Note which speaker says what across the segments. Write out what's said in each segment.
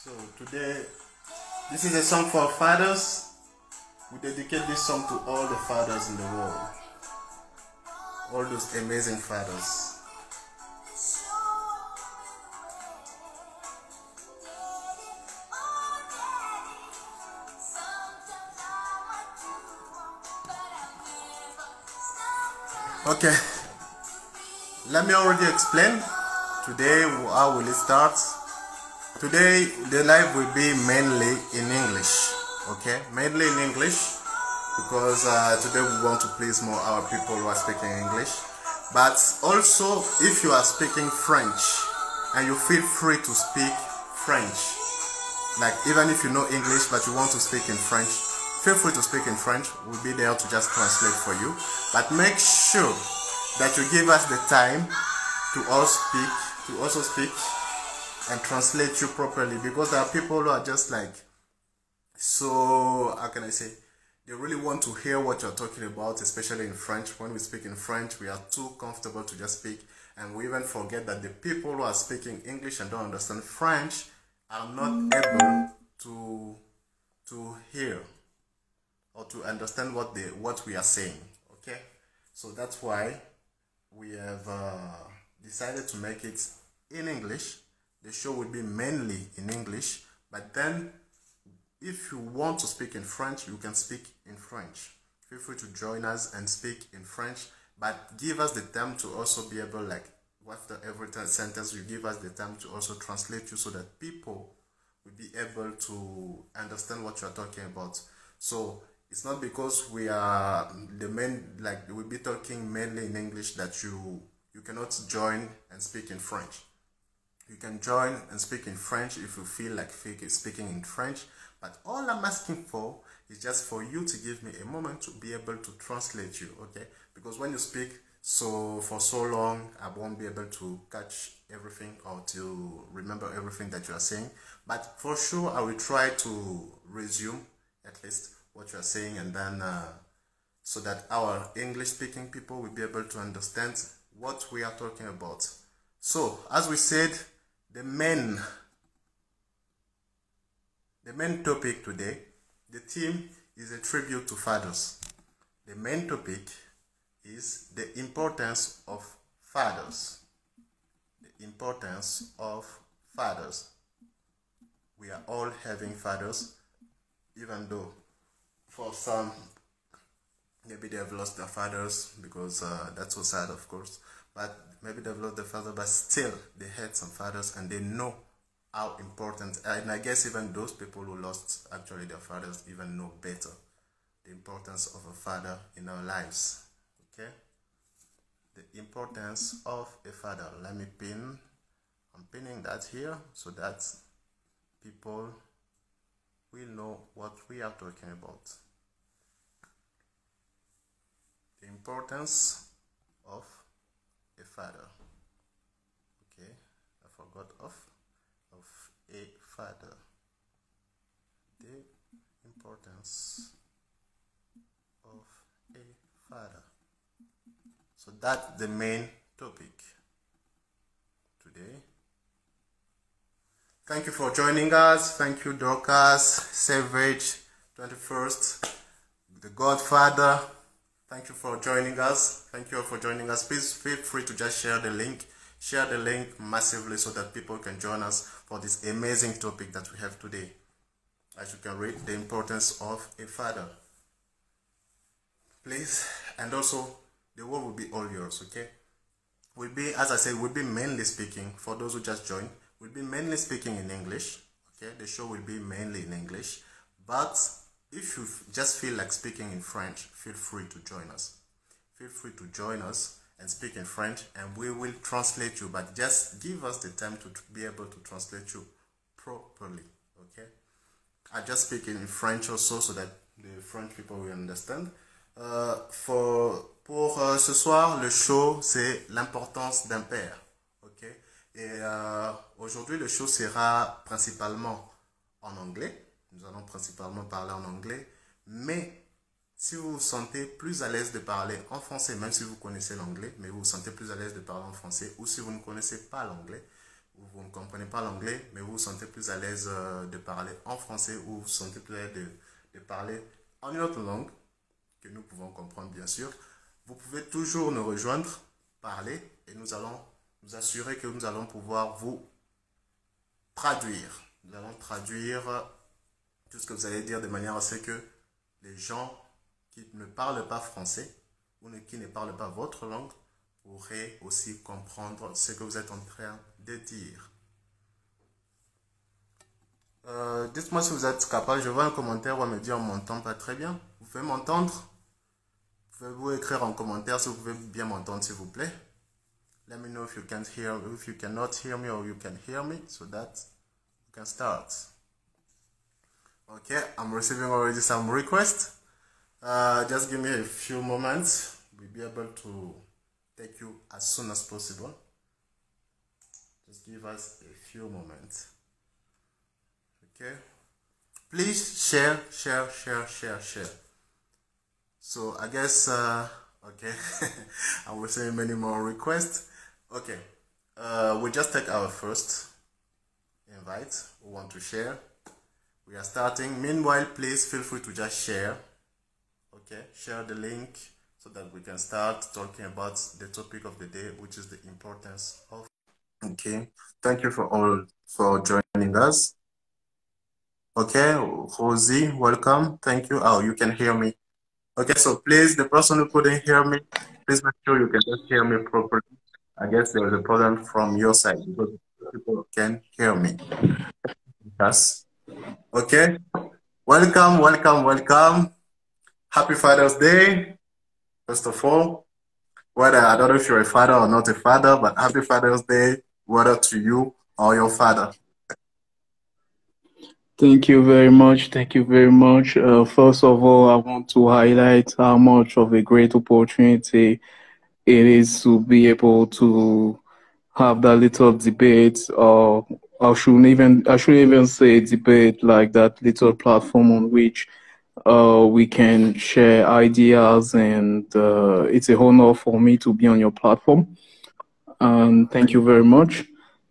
Speaker 1: So today, this is a song for fathers. We dedicate this song to all the fathers in the world. All those amazing fathers. Okay, let me already explain today how will it start. Today the live will be mainly in English, okay, mainly in English because today we want to please more our people who are speaking English. But also if you are speaking French and you feel free to speak French, like even if you know English but you want to speak in French, feel free to speak in French. We'll be there to just translate for you. But make sure that you give us the time to also speak and translate you properly, because there are people who are just like, so how can I say, they really want to hear what you're talking about, especially in French. When we speak in French, we are too comfortable to just speak, and we even forget that the people who are speaking English and don't understand French are not able to hear or to understand what we are saying. Okay, so that's why we have decided to make it in English. The show will be mainly in English, but then if you want to speak in French, you can speak in French. Feel free to join us and speak in French, but give us the time to also be able, like after every sentence, you give us the time to also translate you so that people will be able to understand what you are talking about. So it's not because we are the main, like we'll be talking mainly in English, that you cannot join and speak in French. You can join and speak in French if you feel like speaking in French. But all I'm asking for is just for you to give me a moment to be able to translate you, okay? Because when you speak for so long, I won't be able to catch everything or to remember everything that you are saying. But for sure, I will try to resume at least what you are saying, and then so that our English speaking people will be able to understand what we are talking about. So as we said, the main topic today, the theme is a tribute to fathers. The main topic is the importance of fathers. The importance of fathers. We are all having fathers, even though for some maybe they have lost their fathers, because that's so sad, of course. But maybe they've lost their father, but still they had some fathers and they know how important. And I guess even those people who lost actually their fathers even know better the importance of a father in our lives. Okay? The importance of a father. Let me pin. I'm pinning that here so that people will know what we are talking about. The importance of a father. Okay, I forgot of a father. The importance of a father. So that's the main topic today. Thank you for joining us. Thank you, Dorcas, Savage, 21st, The Godfather. Thank you for joining us. Thank you all for joining us. Please feel free to just share the link. Share the link massively so that people can join us for this amazing topic that we have today. As you can read, the importance of a father. Please, and also the word will be all yours, okay? We'll be, as I said, we'll be mainly speaking, for those who just joined, we'll be mainly speaking in English, okay? The show will be mainly in English, but if you just feel like speaking in French, feel free to join us. Feel free to join us and speak in French, and we will translate you, but just give us the time to be able to translate you properly, okay? I just speak in French also so that the French people will understand. Pour ce soir, le show, c'est l'importance d'un père, ok? Et aujourd'hui, le show sera principalement en anglais. Nous allons principalement parler en anglais, mais si vous vous sentez plus à l'aise de parler en français, même si vous connaissez l'anglais, mais vous vous sentez plus à l'aise de parler en français, ou si vous ne connaissez pas l'anglais, vous ne comprenez pas l'anglais, mais vous vous sentez plus à l'aise de parler en français ou vous vous sentez plus à l'aise de parler en une autre langue que nous pouvons comprendre bien sûr, vous pouvez toujours nous rejoindre, parler et nous allons nous assurer que nous allons pouvoir vous traduire. Nous allons traduire tout ce que vous allez dire de manière à ce que les gens qui ne parlent pas français ou qui ne parlent pas votre langue pourraient aussi comprendre ce que vous êtes en train de dire. Dites-moi si vous êtes capable. Je vois un commentaire où on me dit on ne m'entend pas très bien. Vous pouvez m'entendre? Pouvez-vous écrire en commentaire si vous pouvez bien m'entendre s'il vous plaît? Let me know if you can't hear, if you cannot hear me or you can hear me so that we can start. Okay, I'm receiving already some requests. Just give me a few moments. We'll be able to take you as soon as possible. Just give us a few moments. Okay. Please share. So I guess, okay, I'm receiving many more requests. Okay, we'll just take our first invite. We want to share. We are starting. Meanwhile, please feel free to just share. Okay, share the link so that we can start talking about the topic of the day, which is the importance of. Okay, thank you for all for joining us. Okay, Rosie, welcome. Thank you. Oh, you can hear me. Okay, so please, the person who couldn't hear me, please make sure you can just hear me properly. I guess there was a problem from your side because people can hear me. Yes. Okay. Welcome. Happy Father's Day. First of all, whether I don't know if you're a father or not a father, but happy Father's Day, whether to you or your father.
Speaker 2: Thank you very much. First of all, I want to highlight how much of a great opportunity it is to be able to have that little debate, or I shouldn't even say debate, like that little platform on which we can share ideas, and it's a honor for me to be on your platform. And thank you very much.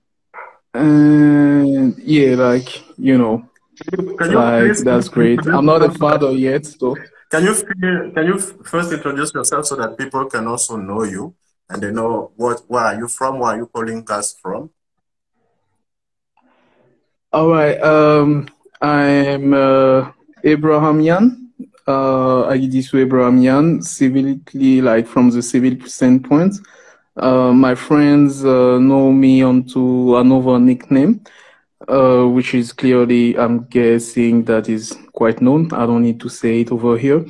Speaker 2: And yeah, like, you know, that's great. I'm not a father yet, so.
Speaker 1: Can you first introduce yourself so that people can also know you and they know where are you from, where are you calling us from?
Speaker 2: All right. I'm Abraham Yan. Ayidisu Abraham Yan, civilly, like from the civil standpoint. My friends know me onto another nickname, which is clearly, I'm guessing, that is quite known. I don't need to say it over here.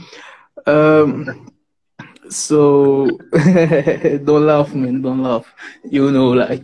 Speaker 2: So don't laugh, man. Don't laugh. You know, like,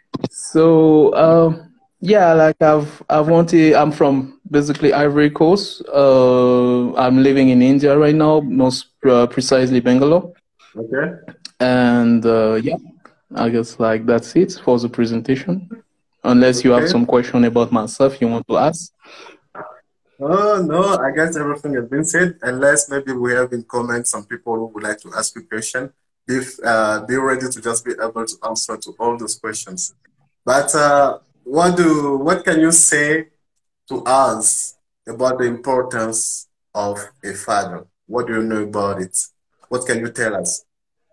Speaker 2: so yeah, like I'm from basically Ivory Coast. I'm living in India right now, most precisely Bangalore.
Speaker 1: Okay.
Speaker 2: And yeah, I guess like that's it for the presentation. Unless you have some question about myself you want to ask.
Speaker 1: Oh, no, I guess everything has been said, unless maybe we have in comments some people who would like to ask you a question. Be ready to just be able to answer to all those questions. But what can you say to us about the importance of a father? What do you know about it? What can you tell us?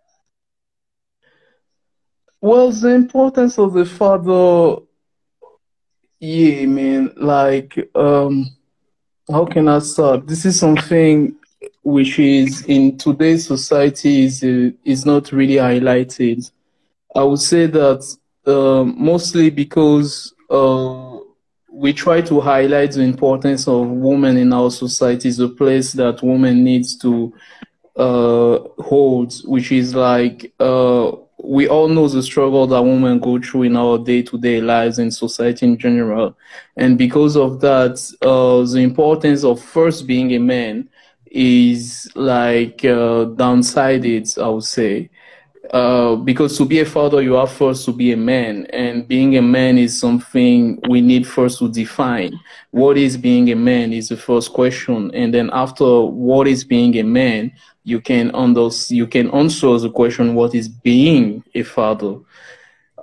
Speaker 2: Well, the importance of the father, yeah, man, like, how can I start? This is something which is in today's society is not really highlighted. I would say that mostly because we try to highlight the importance of women in our society, the place that women needs to hold, which is like we all know the struggle that women go through in our day-to-day lives in society in general. And because of that, the importance of first being a man is like downsided, I would say. Because to be a father, you have first to be a man, and being a man is something we need first to define. What is being a man is the first question, and then after what is being a man, you can answer the question, what is being a father?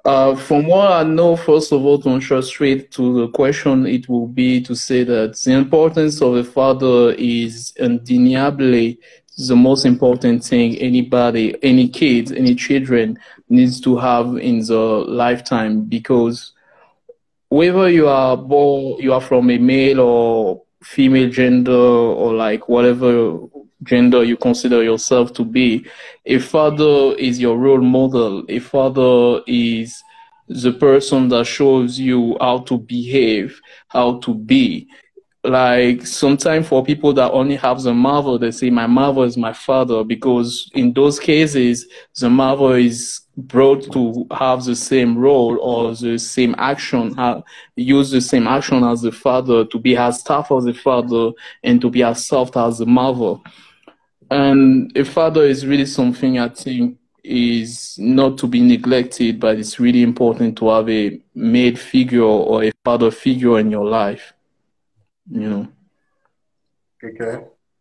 Speaker 2: From what I know, first of all, to answer straight to the question, it will be to say that the importance of a father is undeniably the most important thing anybody, any kids, any children needs to have in the lifetime, because whether you are born, you are from a male or female gender, or like whatever gender you consider yourself to be, a father is your role model. A father is the person that shows you how to behave, how to be. Like sometimes for people that only have the mother, they say my mother is my father, because in those cases the mother is brought to have the same role or the same action, use the same action as the father, to be as tough as the father and to be as soft as the mother. And a father is really something I think is not to be neglected, but it's really important to have a male figure or a father figure in your life, you know.
Speaker 1: Okay.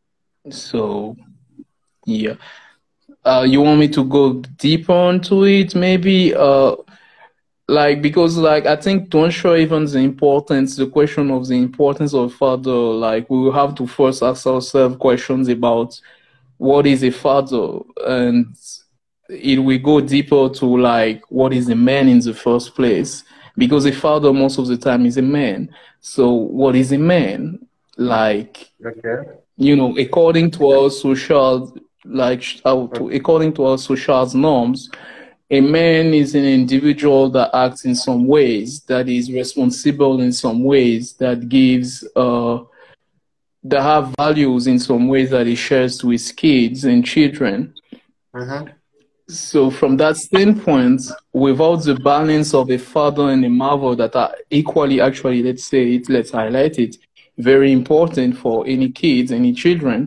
Speaker 2: So yeah. You want me to go deeper into it, maybe? Like, because like I think to ensure even the importance, the question of the importance of father, like we will have to first ask ourselves questions about what is a father, and it will go deeper to like what is a man in the first place, because a father most of the time is a man. So what is a man? Like,
Speaker 1: Okay.
Speaker 2: you know, according to our social, like according to our social norms, a man is an individual that acts in some ways, that is responsible in some ways, that gives that have values in some ways, that he shares to his kids and children.
Speaker 1: Mm-hmm.
Speaker 2: So from that standpoint, without the balance of a father and a mother that are equally, actually, let's say it, let's highlight it, very important for any kids, any children.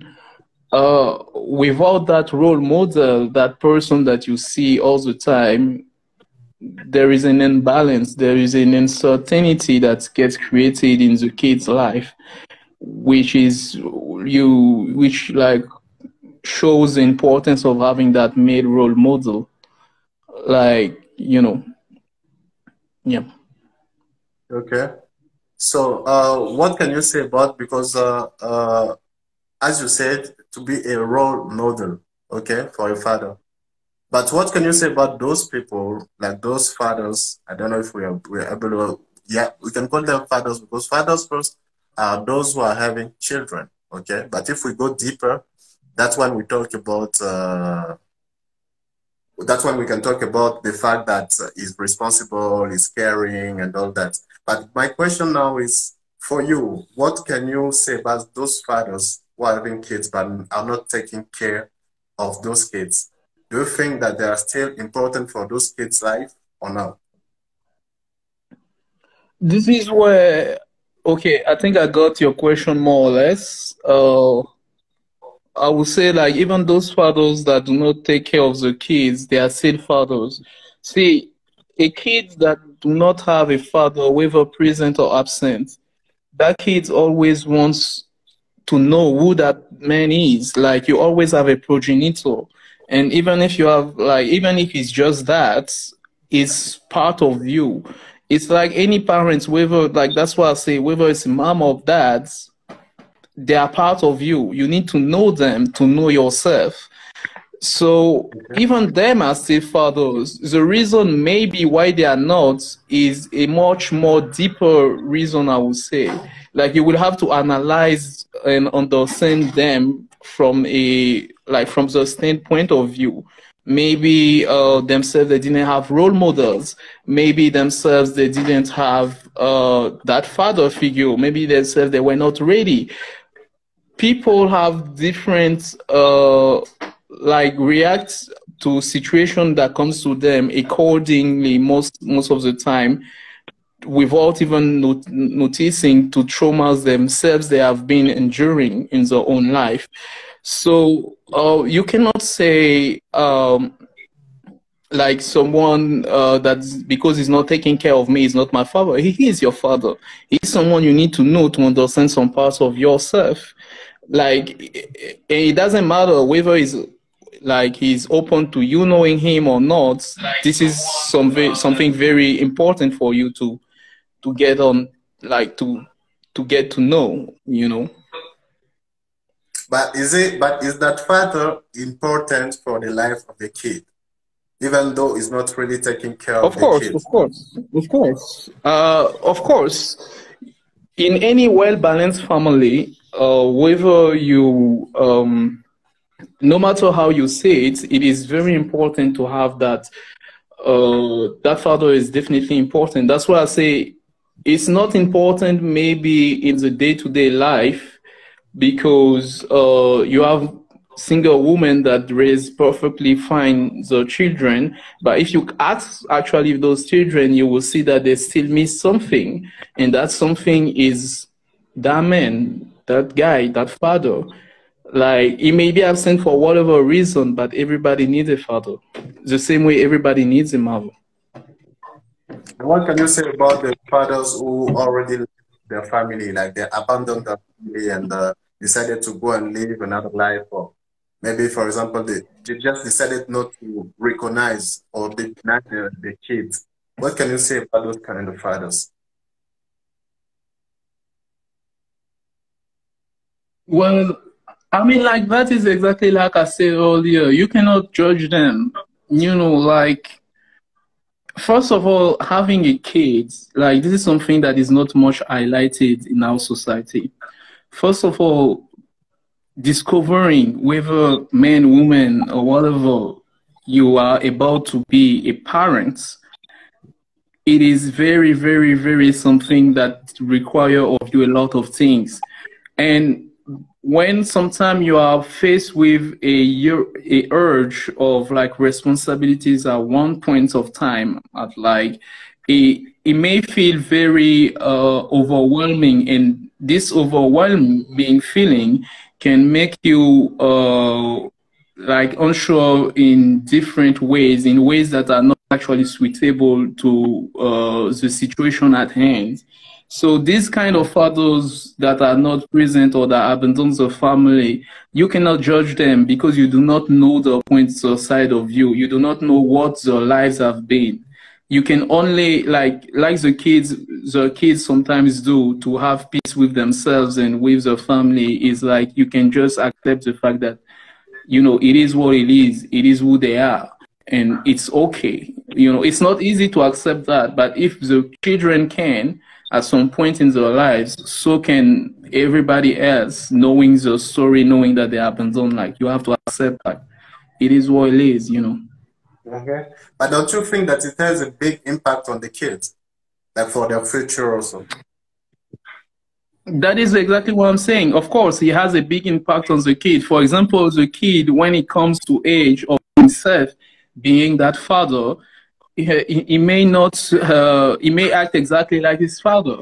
Speaker 2: Without that role model, that person that you see all the time, there is an imbalance, there is an uncertainty that gets created in the kid's life, which is which like shows the importance of having that male role model. Like, you know, yeah.
Speaker 1: Okay. So, what can you say about, because as you said, to be a role model, okay, for a father. But what can you say about those people, like those fathers? I don't know if we're able to, yeah, we can call them fathers, because fathers first are those who are having children, okay? But if we go deeper, that's when we talk about, that's when we can talk about the fact that he's responsible, he's caring, and all that. But my question now is, for you, what can you say about those fathers who are having kids but are not taking care of those kids? Do you think that they are still important for those kids' life or not?
Speaker 2: This is where, okay, I think I got your question more or less. I would say, like, even those fathers that do not take care of the kids, they are still fathers. See, a kid that do not have a father, whether present or absent, that kid always wants to know who that man is. Like, you always have a progenitor. And even if you have, like, even if it's just that, it's part of you. It's like any parents, whether, like, that's why I say, whether it's mom or dad, they are part of you. You need to know them to know yourself. So
Speaker 1: Okay.
Speaker 2: even them are still fathers. The reason maybe why they are not is a much more deeper reason, I would say. Like, you will have to analyze and understand them from a, like, from the standpoint of view. Maybe themselves, they didn't have role models. Maybe themselves, they didn't have that father figure. Maybe themselves, they were not ready. People have different like react to situation that comes to them accordingly most of the time, without even noticing, to traumas themselves they have been enduring in their own life. So you cannot say like someone that's, because he's not taking care of me, is not my father. He is your father. He's someone you need to know to understand some parts of yourself. Like, it doesn't matter whether like he's open to you knowing him or not, this is something very important for you to get on, like to get to know, you know.
Speaker 1: But is that father important for the life of the kid, even though he's not really taking care of
Speaker 2: Of
Speaker 1: the
Speaker 2: course,
Speaker 1: kid?
Speaker 2: of course, of course. Of course, in any well-balanced family, whether you no matter how you say it, it is very important to have that. That father is definitely important. That's why I say it's not important maybe in the day-to-day life, because you have single women that raise perfectly fine the children, but if you ask actually those children, you will see that they still miss something, and that something is that man, that guy, that father. Like he may be absent for whatever reason, but everybody needs a father. The same way everybody needs a mother.
Speaker 1: And what can you say about the fathers who already left their family, like they abandoned their family and decided to go and live another life, or maybe, for example, they just decided not to recognize or they deny the kids. What can you say about those kind of fathers?
Speaker 2: Well, I mean, like that is exactly like I said earlier. You cannot judge them. You know, like first of all, having a kid, like this is something that is not much highlighted in our society. First of all, discovering whether man, woman, or whatever you are about to be a parent, it is very, very, very something that require of you a lot of things. And when sometimes you are faced with a urge of like responsibilities at one point of time, at like it may feel very overwhelming, and this overwhelming feeling can make you like unsure in different ways, in ways that are not actually suitable to the situation at hand. So these kind of fathers that are not present or that abandon the family, you cannot judge them because you do not know the points or side of view. You do not know what their lives have been. You can only like the kids sometimes do to have peace with themselves and with the family is like you can just accept the fact that you know it is what it is who they are, and it's okay. You know, it's not easy to accept that, but if the children can at some point in their lives, so can everybody else, knowing the story, knowing that they abandoned. Like you have to accept that it is what it is, you know.
Speaker 1: Okay. But don't you think that it has a big impact on the kids, like for their future also?
Speaker 2: That is exactly what I'm saying. Of course, he has a big impact on the kid. For example, the kid, when it comes to age of himself being that father, he may not, he may act exactly like his father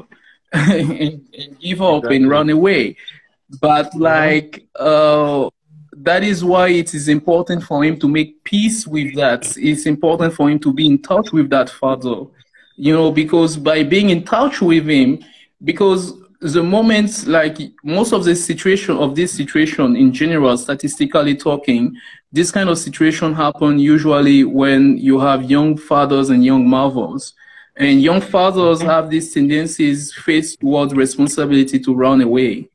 Speaker 2: and give up and
Speaker 1: Exactly.
Speaker 2: run away. But
Speaker 1: Mhm.
Speaker 2: like, that is why it is important for him to make peace with that. It's important for him to be in touch with that father, you know, because by being in touch with him, because the moment, like most of the situation of this situation in general, statistically talking, this kind of situation happen usually when you have young fathers and young mothers. And young fathers
Speaker 1: Mhm.
Speaker 2: have these tendencies faced towards responsibility to run away.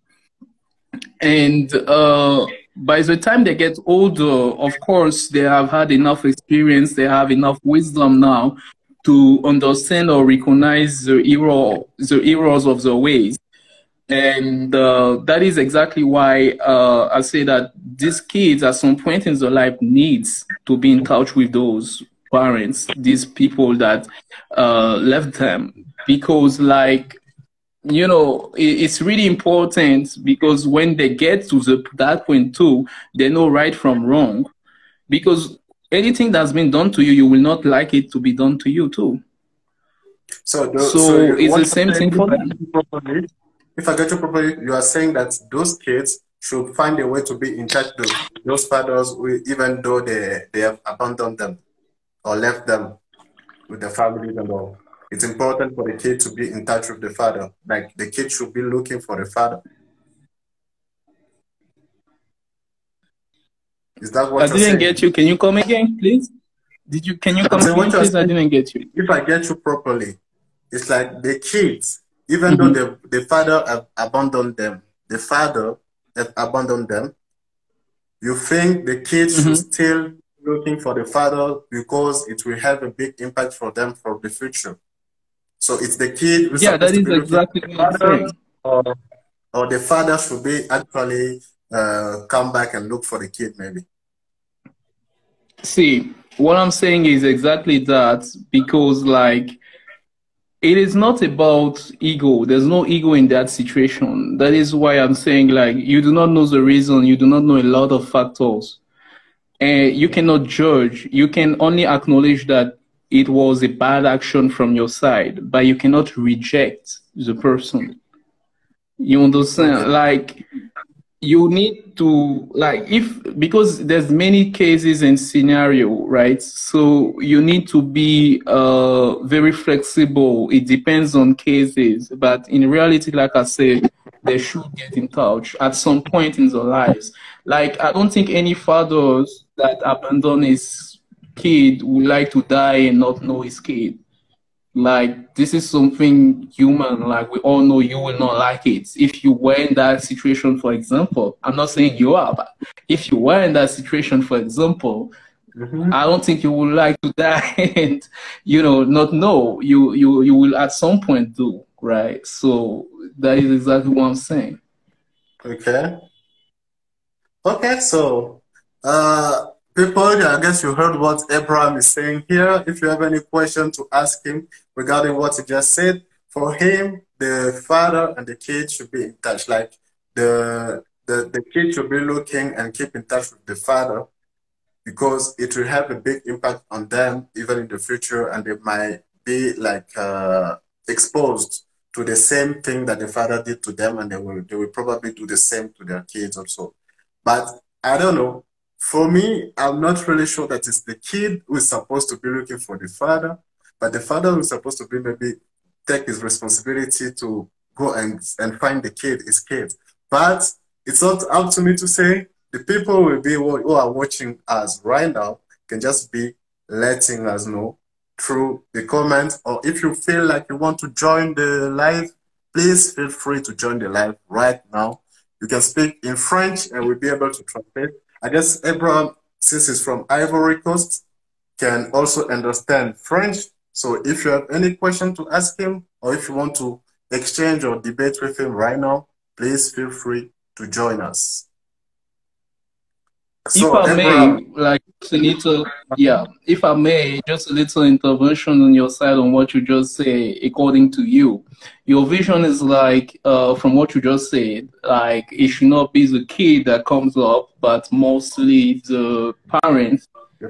Speaker 2: And by the time they get older, of course, they have had enough experience, they have enough wisdom now to understand or recognize the errors of the ways. And that is exactly why I say that these kids at some point in their life needs to be in touch with those parents, these people that left them. Because like you know it's really important, because when they get to that point too, they know right from wrong, because anything that's been done to you, you will not like it to be done to you too.
Speaker 1: So
Speaker 2: So it's
Speaker 1: what
Speaker 2: the
Speaker 1: you're
Speaker 2: same
Speaker 1: saying,
Speaker 2: thing
Speaker 1: if
Speaker 2: for
Speaker 1: I
Speaker 2: them.
Speaker 1: get you properly, if I get you properly, you are saying that those kids should find a way to be in touch with those fathers, even though they have abandoned them or left them with the families and all. It's important for the kid to be in touch with the father. Like the kid should be looking for the father. Is that what
Speaker 2: I
Speaker 1: you're
Speaker 2: didn't
Speaker 1: saying?
Speaker 2: get you. Can you come again, please? Can you come again, please? I didn't get you.
Speaker 1: If I get you properly, it's like the kids, even though the father have abandoned them, the father have abandoned them, you think the kids should still looking for the father because it will have a big impact for them for the future. So it's the kid who's supposed to be looking for the father, or the father should be actually come back and look for the kid maybe.
Speaker 2: See, what I'm saying is exactly that, because like it is not about ego. There's no ego in that situation. That is why I'm saying, like, you do not know the reason. You do not know a lot of factors. And you cannot judge. You can only acknowledge that it was a bad action from your side, but you cannot reject the person. You understand?
Speaker 1: Okay.
Speaker 2: Like, you need to, like, because there's many cases and scenario, right? So you need to be very flexible. It depends on cases, but in reality, like I said, they should get in touch at some point in their lives. Like, I don't think any fathers that abandon his kid would like to die and not know his kid. Like, this is something human. Like, we all know you will not like it. If you were in that situation, for example, I'm not saying you are, but if you were in that situation, for example, I don't think you would like to die and, you know, not know. You will at some point do, right? So that is exactly what I'm saying.
Speaker 1: Okay. Okay, so people, I guess you heard what Abraham is saying here. If you have any question to ask him regarding what he just said, for him, the father and the kid should be in touch. Like the kid should be looking and keep in touch with the father, because it will have a big impact on them even in the future, and they might be like exposed to the same thing that the father did to them, and they will probably do the same to their kids also. But I don't know. For me, I'm not really sure that it's the kid who is supposed to be looking for the father, but the father who is supposed to be maybe take his responsibility to go and find the kid, his kid. But it's not up to me to say. The people who are watching us right now can just be letting us know through the comments, or if you feel like you want to join the live, please feel free to join the live right now. You can speak in French and we'll be able to translate. I guess Abraham, since he's from Ivory Coast, can also understand French. So if you have any question to ask him, or if you want to exchange or debate with him right now, please feel free to join us.
Speaker 2: So, if I may, like a little, if I may, just a little intervention on your side on what you just say. According to you, your vision is like, from what you just said, like it should not be the kid that comes up, but mostly the parents,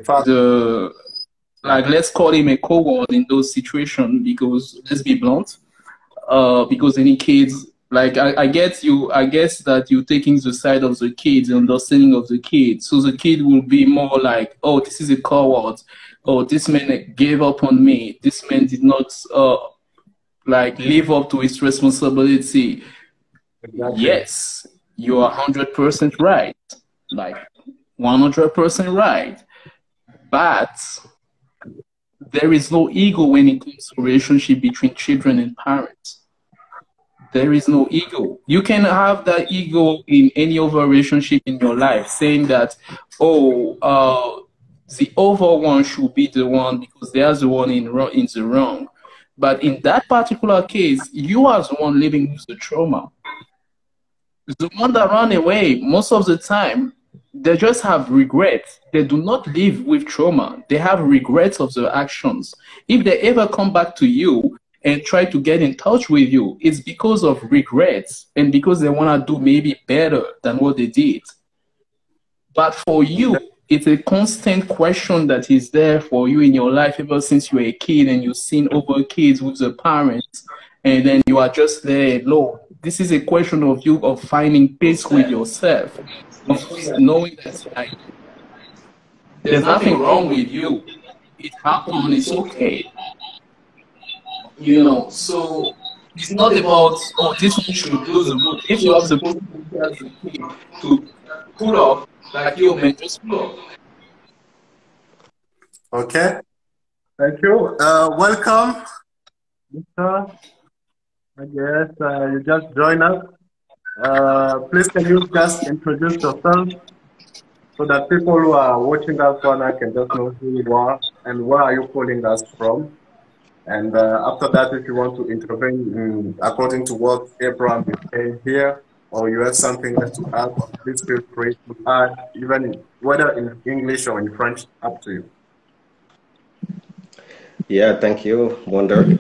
Speaker 2: like, let's call him a coward in those situations, because let's be blunt, because any kids. Like, I get you. I guess that you're taking the side of the kids, the understanding of the kid. So the kid will be more like, oh, this is a coward. Oh, this man gave up on me. This man did not like live up to his responsibility. Exactly. Yes, you are 100% right. Like 100% right. But there is no ego when it comes to relationship between children and parents. There is no ego. You can have that ego in any other relationship in your life, saying that, oh, the other one should be the one because they are the one in the wrong. But in that particular case, you are the one living with the trauma. The one that ran away, most of the time, they just have regrets. They do not live with trauma. They have regrets of their actions. If they ever come back to you and try to get in touch with you, it's because of regrets and because they want to do maybe better than what they did. But for you, it's a constant question that is there for you in your life ever since you were a kid, and you've seen other kids with the parents, and then you are just there alone. This is a question of you of finding peace with yourself, of knowing that, like, there's nothing wrong with you. It happened, it's okay. You know, so it's not about, oh, this one should close the book. If you have the possibility to pull up Like you, man, just flow.
Speaker 1: Okay. Thank you. Welcome, Mr. I guess you just joined us. Please can you just introduce yourself so that people who are watching us right now can just know who you are and where are you calling us from? And after that, if you want to intervene according to what Abraham is saying here, or you have something else to add, please feel free to add, whether in English or in French, up to you.
Speaker 3: Yeah, thank you, Wonder.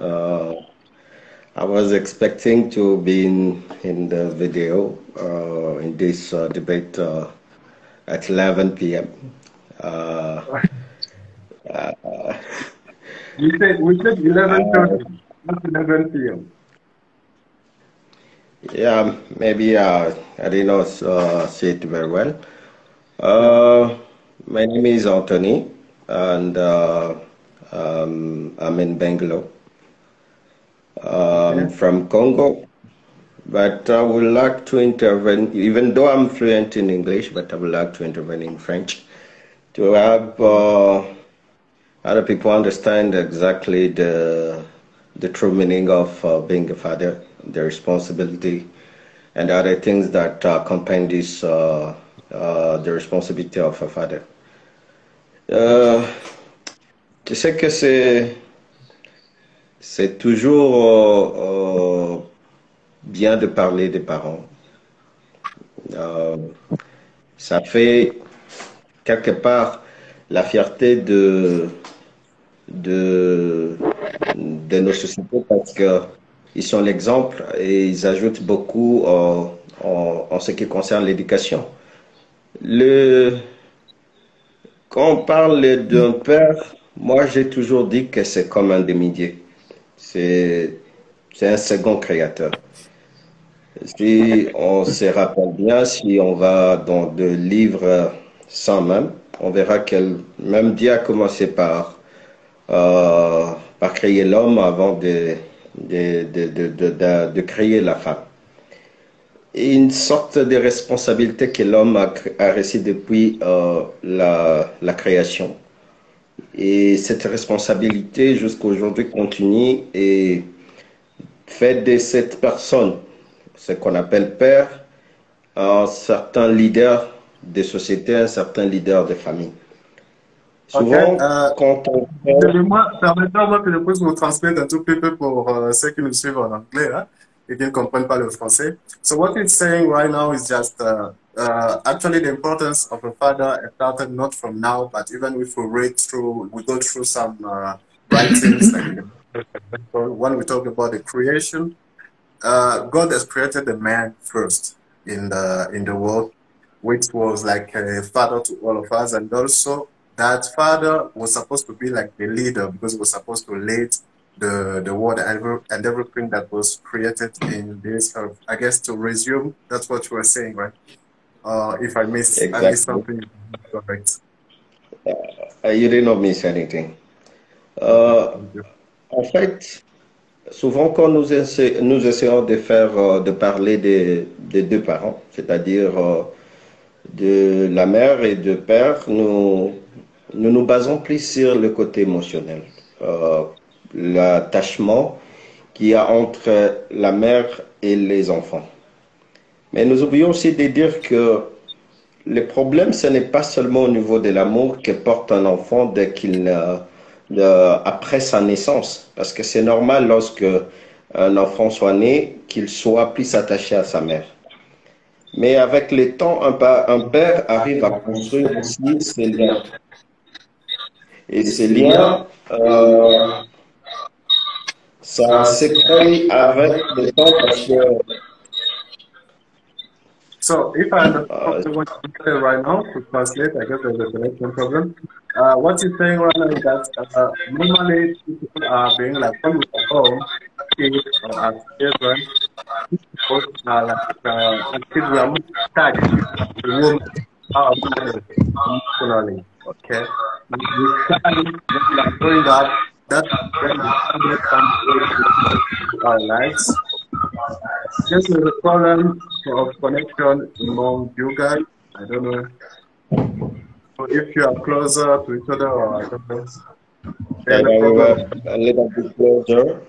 Speaker 3: I was expecting to be in the video in this debate at 11 p.m. Uh,
Speaker 1: we said 11:30, not 11 p.m.
Speaker 3: yeah, maybe I did not say it very well. My name is Anthony, and I'm in Bangalore.
Speaker 1: Okay.
Speaker 3: From Congo, but I would like to intervene, even though I'm fluent in English, but I would like to intervene in French to have other people understand exactly the true meaning of being a father, the responsibility, and other things that accompany this, the responsibility of a father. Tu sais que c'est toujours bien de parler des parents. Ça fait quelque part la fierté de nos sociétés parce qu'ils sont l'exemple et ils ajoutent beaucoup en ce qui concerne l'éducation. Quand on parle d'un père, moi j'ai toujours dit que c'est comme un demi-dieu. C'est un second créateur. Si on se rappelle bien, si on va dans le livre 100 même, on verra que même Dieu a commencé par créer l'homme avant de créer la femme. Et une sorte de responsabilité que l'homme a reçue depuis la création. Et cette responsabilité jusqu'à aujourd'hui continue et fait de cette personne, ce qu'on appelle père, un certain leader de société, un certain leader de famille. Souvent, quand on...
Speaker 1: Permettez-moi que je puisse vous transmettre un tout petit peu pour ceux qui nous suivent en anglais hein, et qui ne comprennent pas le français. So what he's saying right now is just actually the importance of a father started not from now, but even if we go through some writings, like when we talk about the creation, God has created the man first in the world, which was like a father to all of us, and also that father was supposed to be like the leader because he was supposed to lead the world and everything that was created in this earth. I guess to resume, that's what you were saying, right? If I missed something, correct.
Speaker 3: You did not miss anything. En fait, souvent quand nous essayons de parler des deux parents, c'est-à-dire de la mère et du père, nous basons plus sur le côté émotionnel, l'attachement qu'il y a entre la mère et les enfants. Mais nous oublions aussi de dire que le problème, ce n'est pas seulement au niveau de l'amour que porte un enfant dès après sa naissance, parce que c'est normal lorsque un enfant soit né qu'il soit plus attaché à sa mère. Mais avec le temps, un père arrive à construire aussi ses liens. Et ces liens, ça s'écrit avec le temps parce que...
Speaker 1: So if I understand what you say right now, to translate, I guess there's a connection problem. What you're saying right now is that normally people are being like, when we are home, kids or as children, people are like, kids we are more attached to the woman emotionally, okay? We are growing up, that's when we come to our lives. Just a problem of connection among you guys, I don't know. So if you are closer to each other, or I don't know. Yeah,
Speaker 3: Yeah,
Speaker 1: no
Speaker 3: yeah, we were
Speaker 1: problem.
Speaker 3: a little bit closer.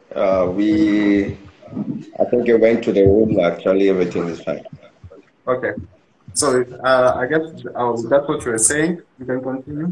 Speaker 3: I think I went to the room. Actually, everything is fine.
Speaker 1: Okay. So I guess that's what you were saying. You can continue.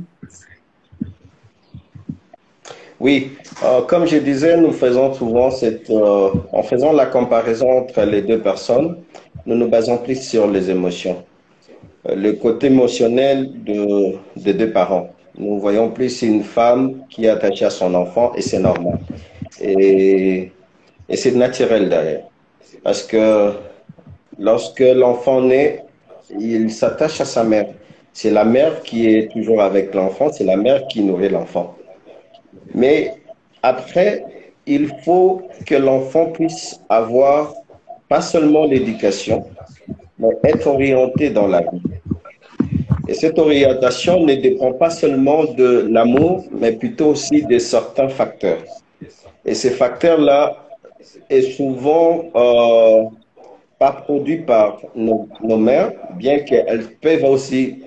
Speaker 3: Oui, comme je disais, nous faisons souvent en faisant la comparaison entre les deux personnes, nous nous basons plus sur les émotions. Le côté émotionnel des deux parents. Nous voyons plus une femme qui est attachée à son enfant et c'est normal. Et, et c'est naturel d'ailleurs. Parce que lorsque l'enfant naît, il s'attache à sa mère. C'est la mère qui est toujours avec l'enfant, c'est la mère qui nourrit l'enfant. Mais après, il faut que l'enfant puisse avoir pas seulement l'éducation, mais être orienté dans la vie. Et cette orientation ne dépend pas seulement de l'amour, mais plutôt aussi de certains facteurs. Et ces facteurs-là est souvent pas produit par nos mères, bien qu'elles peuvent aussi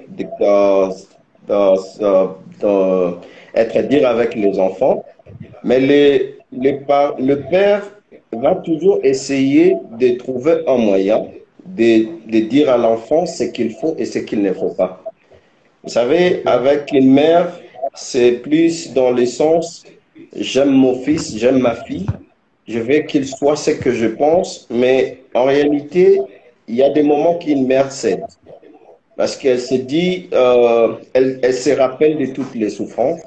Speaker 3: être dire avec les enfants. Mais le père va toujours essayer de trouver un moyen de dire à l'enfant ce qu'il faut et ce qu'il ne faut pas. Vous savez,
Speaker 1: Okay.
Speaker 3: avec une mère, c'est plus dans le sens, j'aime mon fils, j'aime ma fille, je veux qu'il soit ce que je pense, mais en réalité, il y a des moments qu'une mère cède. Parce qu'elle se dit, elle se rappelle de toutes les souffrances,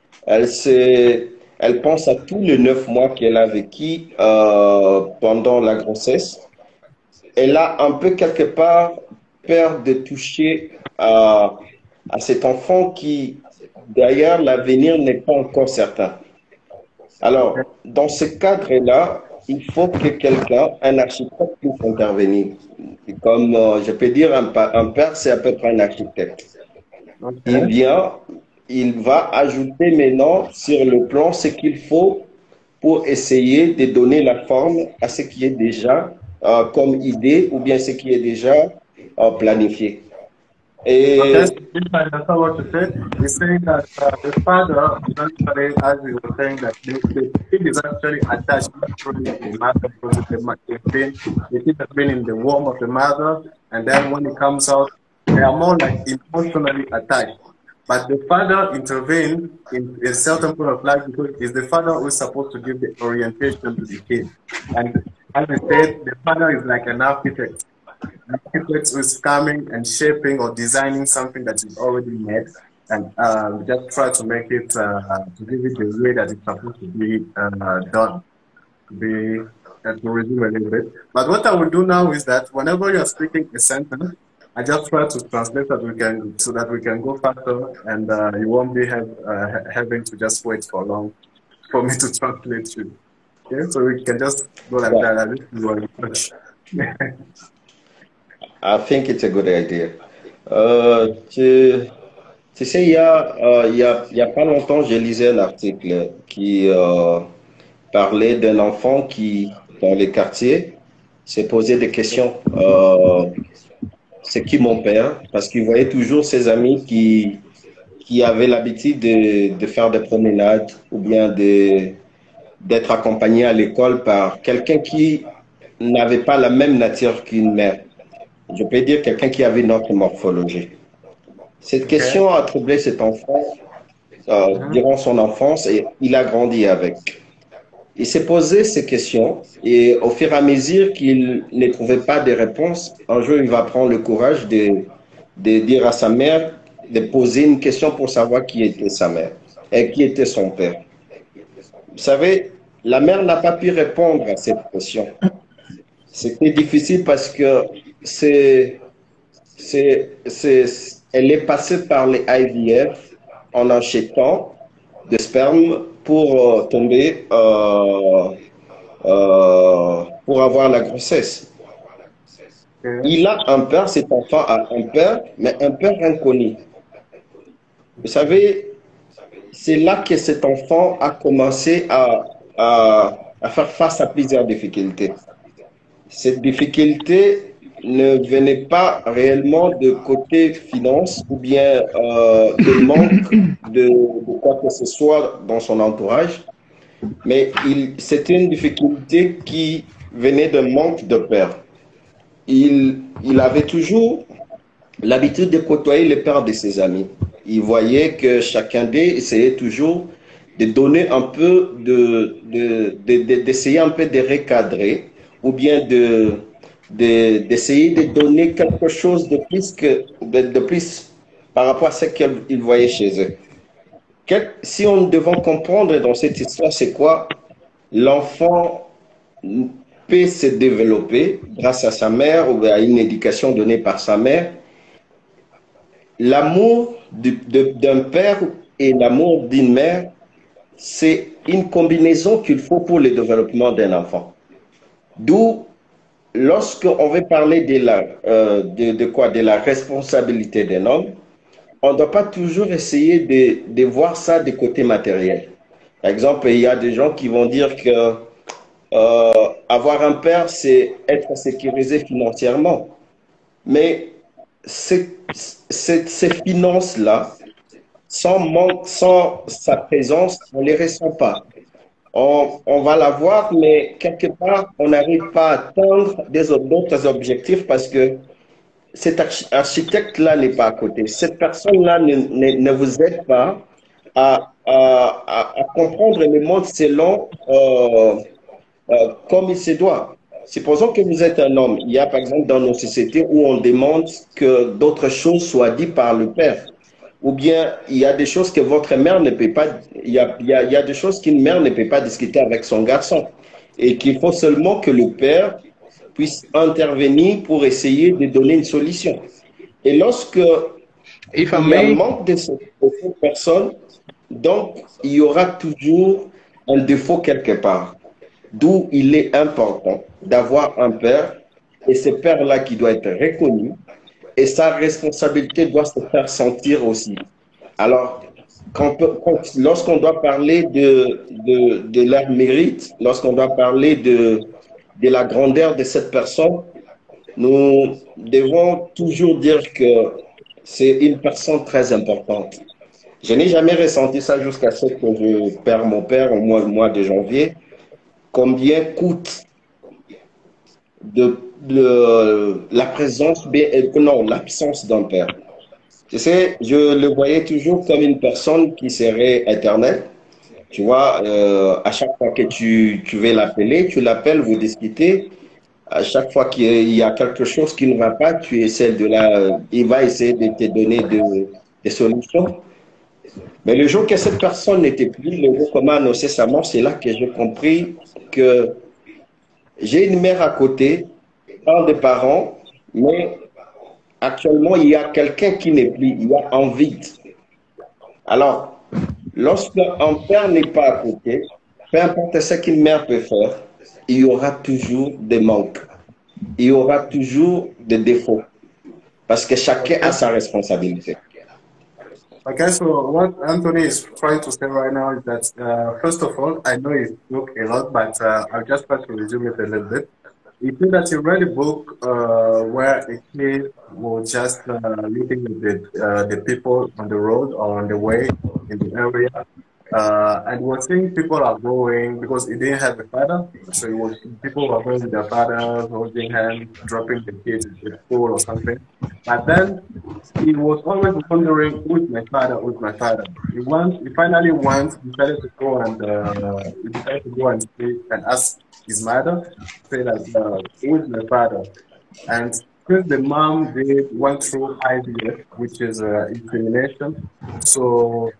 Speaker 3: elle pense à tous les 9 mois qu'elle a vécu pendant la grossesse. Elle a un peu quelque part peur de toucher à cet enfant qui, d'ailleurs, l'avenir n'est pas encore certain.
Speaker 1: Okay.
Speaker 3: Alors, dans ce cadre-là, il faut que quelqu'un, un architecte, puisse intervenir. Et comme je peux dire, un père, c'est à peu près un architecte. Il
Speaker 1: Okay.
Speaker 3: vient, il va ajouter maintenant sur le plan ce qu'il faut pour essayer de donner la forme à ce qui est déjà comme idée ou bien ce qui est déjà planifié.
Speaker 1: Okay,
Speaker 3: Et
Speaker 1: so if I understand what you said, you're saying that the father eventually, as you were saying, that the kid is actually attached naturally to the mother because the kid has been in the womb of the mother, and then when he comes out, they are more like emotionally attached. But the father intervenes in a certain point of life because it's the father who is supposed to give the orientation to the kid. And as I said, the father is like an architect. Architect is coming and shaping or designing something that is already made and just try to make it to give it the way that it's supposed to be done to be to resume a little bit. But what I will do now is that whenever you are speaking a sentence, I just try to translate that we can so that we can go faster and you won't be having to just wait for long for me to translate you. Okay, so we can just go like
Speaker 3: yeah,
Speaker 1: that. At least you are in touch.
Speaker 3: I think it's a good idea. Tu sais, il y a pas longtemps, je lisais un article qui parlait d'un enfant qui, dans les quartiers, s'est posé des questions. C'est qui mon père? Parce qu'il voyait toujours ses amis qui avaient l'habitude de faire des promenades ou bien d'être accompagnés à l'école par quelqu'un qui n'avait pas la même nature qu'une mère. Je peux dire quelqu'un qui avait notre morphologie. Cette
Speaker 1: Okay.
Speaker 3: question a troublé cet enfant
Speaker 1: Mhm.
Speaker 3: durant son enfance et il a grandi avec. Il s'est posé ces questions et au fur et à mesure qu'il ne trouvait pas de réponse, un jour il va prendre le courage de dire à sa mère, de poser une question pour savoir qui était sa mère et qui était son père. Vous savez, la mère n'a pas pu répondre à cette question. C'était difficile parce que c'est, c'est, elle est passée par les IVF en achetant de sperme pour tomber, pour avoir la grossesse.
Speaker 1: Okay.
Speaker 3: Il a un père, cet enfant a un père, mais un père inconnu. Vous savez, c'est là que cet enfant a commencé à faire face à plusieurs difficultés. Cette difficulté ne venait pas réellement de côté finance ou bien de manque de quoi que ce soit dans son entourage, mais c'était une difficulté qui venait d'un manque de père. Il avait toujours l'habitude de côtoyer les pères de ses amis. Il voyait que chacun d'eux essayait toujours de donner un peu d'essayer un peu de recadrer ou bien d'essayer de donner quelque chose de plus de plus par rapport à ce qu'ils voyaient chez eux. Si on devait comprendre dans cette histoire, c'est quoi? L'enfant peut se développer grâce à sa mère ou à une éducation donnée par sa mère. L'amour d'un père et l'amour d'une mère, c'est une combinaison qu'il faut pour le développement d'un enfant. D'où, lorsqu'on veut parler de la responsabilité d'un homme, on ne doit pas toujours essayer de voir ça du côté matériel. Par exemple, il y a des gens qui vont dire que avoir un père, c'est être sécurisé financièrement. Mais ces finances-là, sans sa présence, on ne les ressent pas. On va la voir, mais quelque part, on n'arrive pas à atteindre d'autres objectifs parce que cet architecte-là n'est pas à côté. Cette personne-là ne vous aide pas à comprendre le monde selon comme il se doit. Supposons que vous êtes un homme. Il y a par exemple dans nos sociétés où on demande que d'autres choses soient dites par le père. Ou bien il y a des choses que votre mère ne peut pas, il y a des choses qu'une mère ne peut pas discuter avec son garçon. Et qu'il faut seulement que le père puisse intervenir pour essayer de donner une solution. Et lorsque il y a un manque de cette personne, donc il y aura toujours un défaut quelque part. D'où il est important d'avoir un père, et ce père-là qui doit être reconnu, et sa responsabilité doit se faire sentir aussi. Alors, lorsqu'on doit parler de leur mérite, lorsqu'on doit parler de la grandeur de cette personne, nous devons toujours dire que c'est une personne très importante. Je n'ai jamais ressenti ça jusqu'à ce que je perds mon père au mois de janvier. Combien coûte la présence, non, l'absence d'un père. Tu sais, je le voyais toujours comme une personne qui serait éternelle. Tu vois, à chaque fois que tu veux l'appeler, tu l'appelles, vous discutez. À chaque fois qu'il y a quelque chose qui ne va pas, tu essaies il va essayer de te donner des solutions. Mais le jour que cette personne n'était plus, le jour qu'on m'a annoncé sa mort, c'est là que j'ai compris que j'ai une mère à côté, pas de parents, mais actuellement, il y a quelqu'un qui n'est plus, il y a un vide. Alors, lorsqu'un père n'est pas à côté, peu importe ce qu'une mère peut faire, il y aura toujours des manques. Il y aura toujours des défauts. Parce que chacun a sa responsabilité.
Speaker 1: Okay, so what Anthony is trying to say right now is that, first of all, I know he spoke a lot, but I'll just try to resume it a little bit. He said that he read a book where a kid was just looking at the people on the road or on the way in the area, and was seeing people are going because he didn't have a father, so it was people were going with their fathers, holding hands, dropping the kids at school or something. But then he was always wondering, who's my father? Who's my father? He finally once decided to go and speak and ask his mother, say that, who is my father? And since the mom went through IVF, which is insemination, so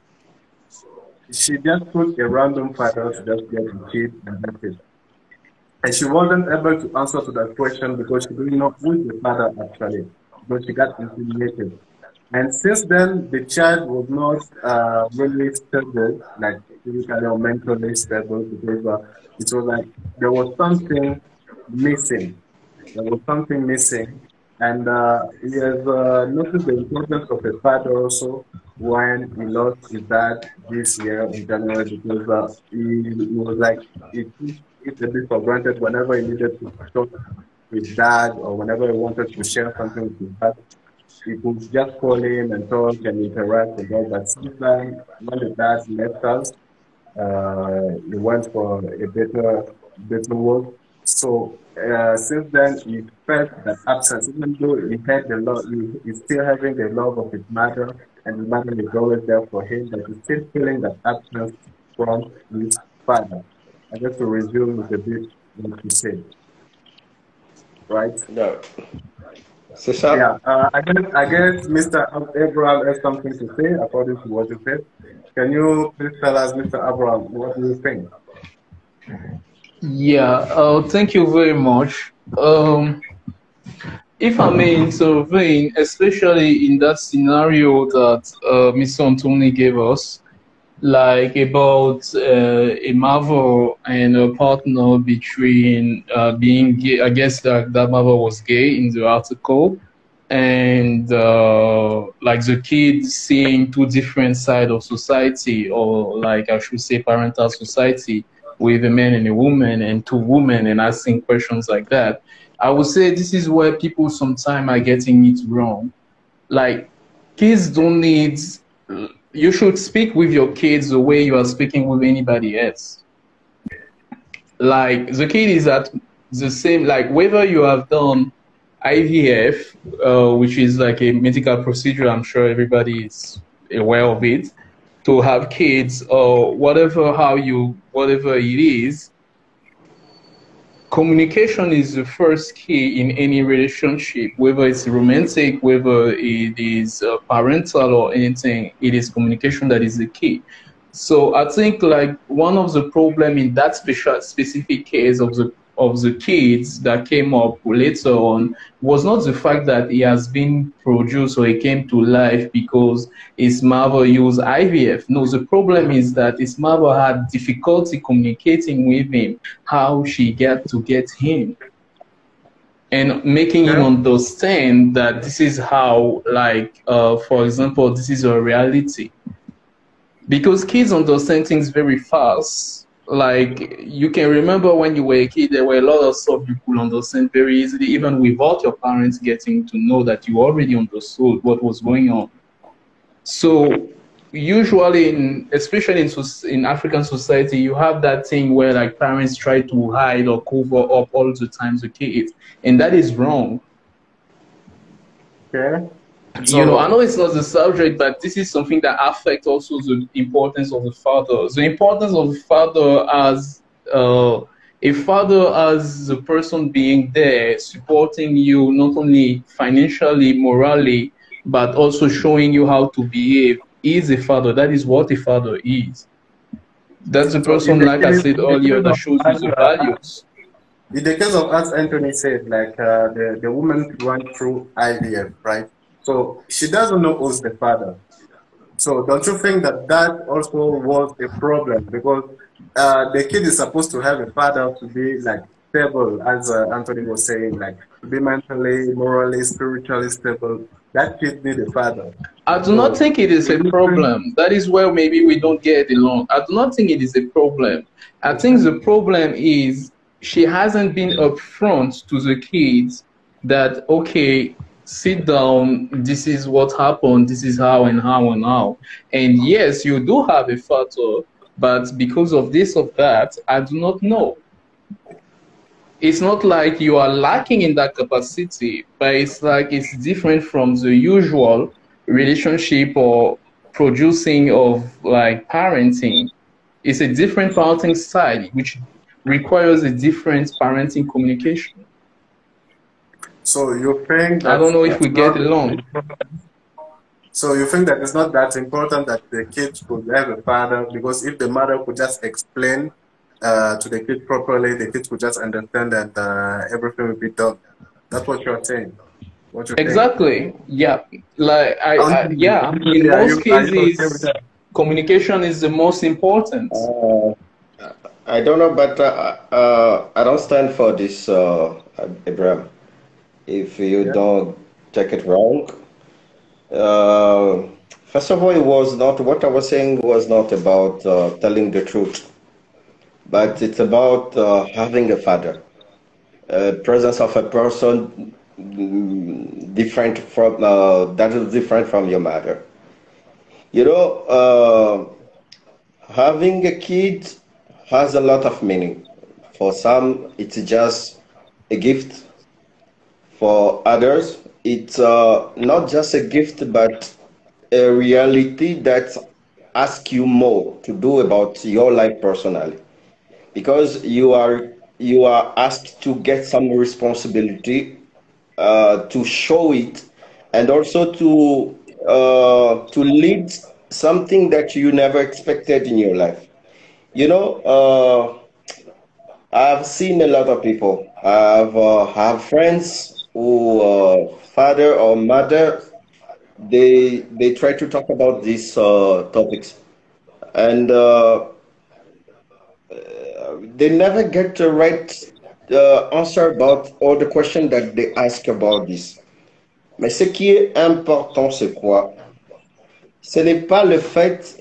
Speaker 1: she just took a random father to just get the kid and that's it. And she wasn't able to answer to that question because she didn't know who is the father actually, because she got inseminated. And since then, the child was not really stable, like physically or mentally stable, because it was like there was something missing. There was something missing. And he has noticed the importance of a father also when he lost his dad this year in January, because he was like, he took it a bit for granted whenever he needed to talk his dad, or whenever he wanted to share something with his dad, he could just call him and talk and interact with us. But since then, when the dad left us, he went for a better work. So since then, he felt that absence, even though he had the love, he's still having the love of his mother, and his mother is always there for him, but he's still feeling that absence from his father. And just to resume with a bit what you said, right?
Speaker 3: No. C'est ça.
Speaker 1: Yeah, I guess Mr. Abraham has something to say according to what you said. Can you please tell us, Mr. Abraham, what do you think?
Speaker 2: Yeah, thank you very much. If I may intervene, especially in that scenario that Mr. Anthony gave us, like about a mother and a partner between being gay. I guess that mother was gay in the article, and like the kid seeing two different sides of society, or like I should say parental society, with a man and a woman and two women, and asking questions like that. I would say this is where people sometimes are getting it wrong. Like, kids don't need, you should speak with your kids the way you are speaking with anybody else. Like, the kid is at the same, like whether you have done IVF, which is like a medical procedure, I'm sure everybody is aware of it, to have kids or whatever, whatever it is, communication is the first key in any relationship, whether it's romantic, whether it is parental or anything, it is communication that is the key. So I think like one of the problem in that specific case of the kids that came up later on was not the fact that he has been produced or he came to life because his mother used IVF. No, the problem is that his mother had difficulty communicating with him, how she got to get him, and making him understand that this is how, like, for example, this is a reality. Because kids understand things very fast. Like, you can remember when you were a kid, there were a lot of stuff you could understand very easily, even without your parents getting to know that you already understood what was going on. So usually, especially in African society, you have that thing where like parents try to hide or cover up all the time the kids, and that is wrong.
Speaker 1: Okay.
Speaker 2: So, you know, I know it's not the subject, but this is something that affects also the importance of the father. The importance of the father as a father, as the person being there, supporting you, not only financially, morally, but also showing you how to behave, is a father. That is what a father is. That's the person, like I said earlier, that shows you the values.
Speaker 1: In the case of, as Anthony said, like the woman went through IVF, right? So she doesn't know who's the father. So don't you think that that also was a problem? Because the kid is supposed to have a father to be like stable, as Anthony was saying, like to be mentally, morally, spiritually stable. That kid needs a father.
Speaker 2: I do not think it is a problem. That is where maybe we don't get along. I do not think it is a problem. I think the problem is she hasn't been upfront to the kids that, okay, sit down, this is what happened, this is how and how and how. And yes, you do have a father, but because of this or that, I do not know. It's not like you are lacking in that capacity, but it's like it's different from the usual relationship or producing of like parenting. It's a different parenting style, which requires a different parenting communication.
Speaker 1: So you think
Speaker 2: I don't know if we get along.
Speaker 1: So you think that it's not that important that the kid could have a father, because if the mother could just explain to the kid properly, the kid could just understand that everything will be done. That's what you're saying. What you
Speaker 2: exactly. Think? Yeah. Like yeah. In most cases, communication is the most important.
Speaker 3: I don't know, but I don't stand for this, Abraham. If you don't take it wrong. First of all, it was not, what I was saying was not about telling the truth, but it's about having a father. presence of a person different from that is different from your mother. You know, having a kid has a lot of meaning. For some, it's just a gift. For others, it's not just a gift, but a reality that asks you more to do about your life personally, because you are asked to get some responsibility, to show it, and also to lead something that you never expected in your life. You know, I've seen a lot of people. I've have friends who father or mother, they try to talk about these topics, and they never get the right answer about all the question that they ask about this. Mais ce qui est important, c'est quoi? Ce n'est pas le fait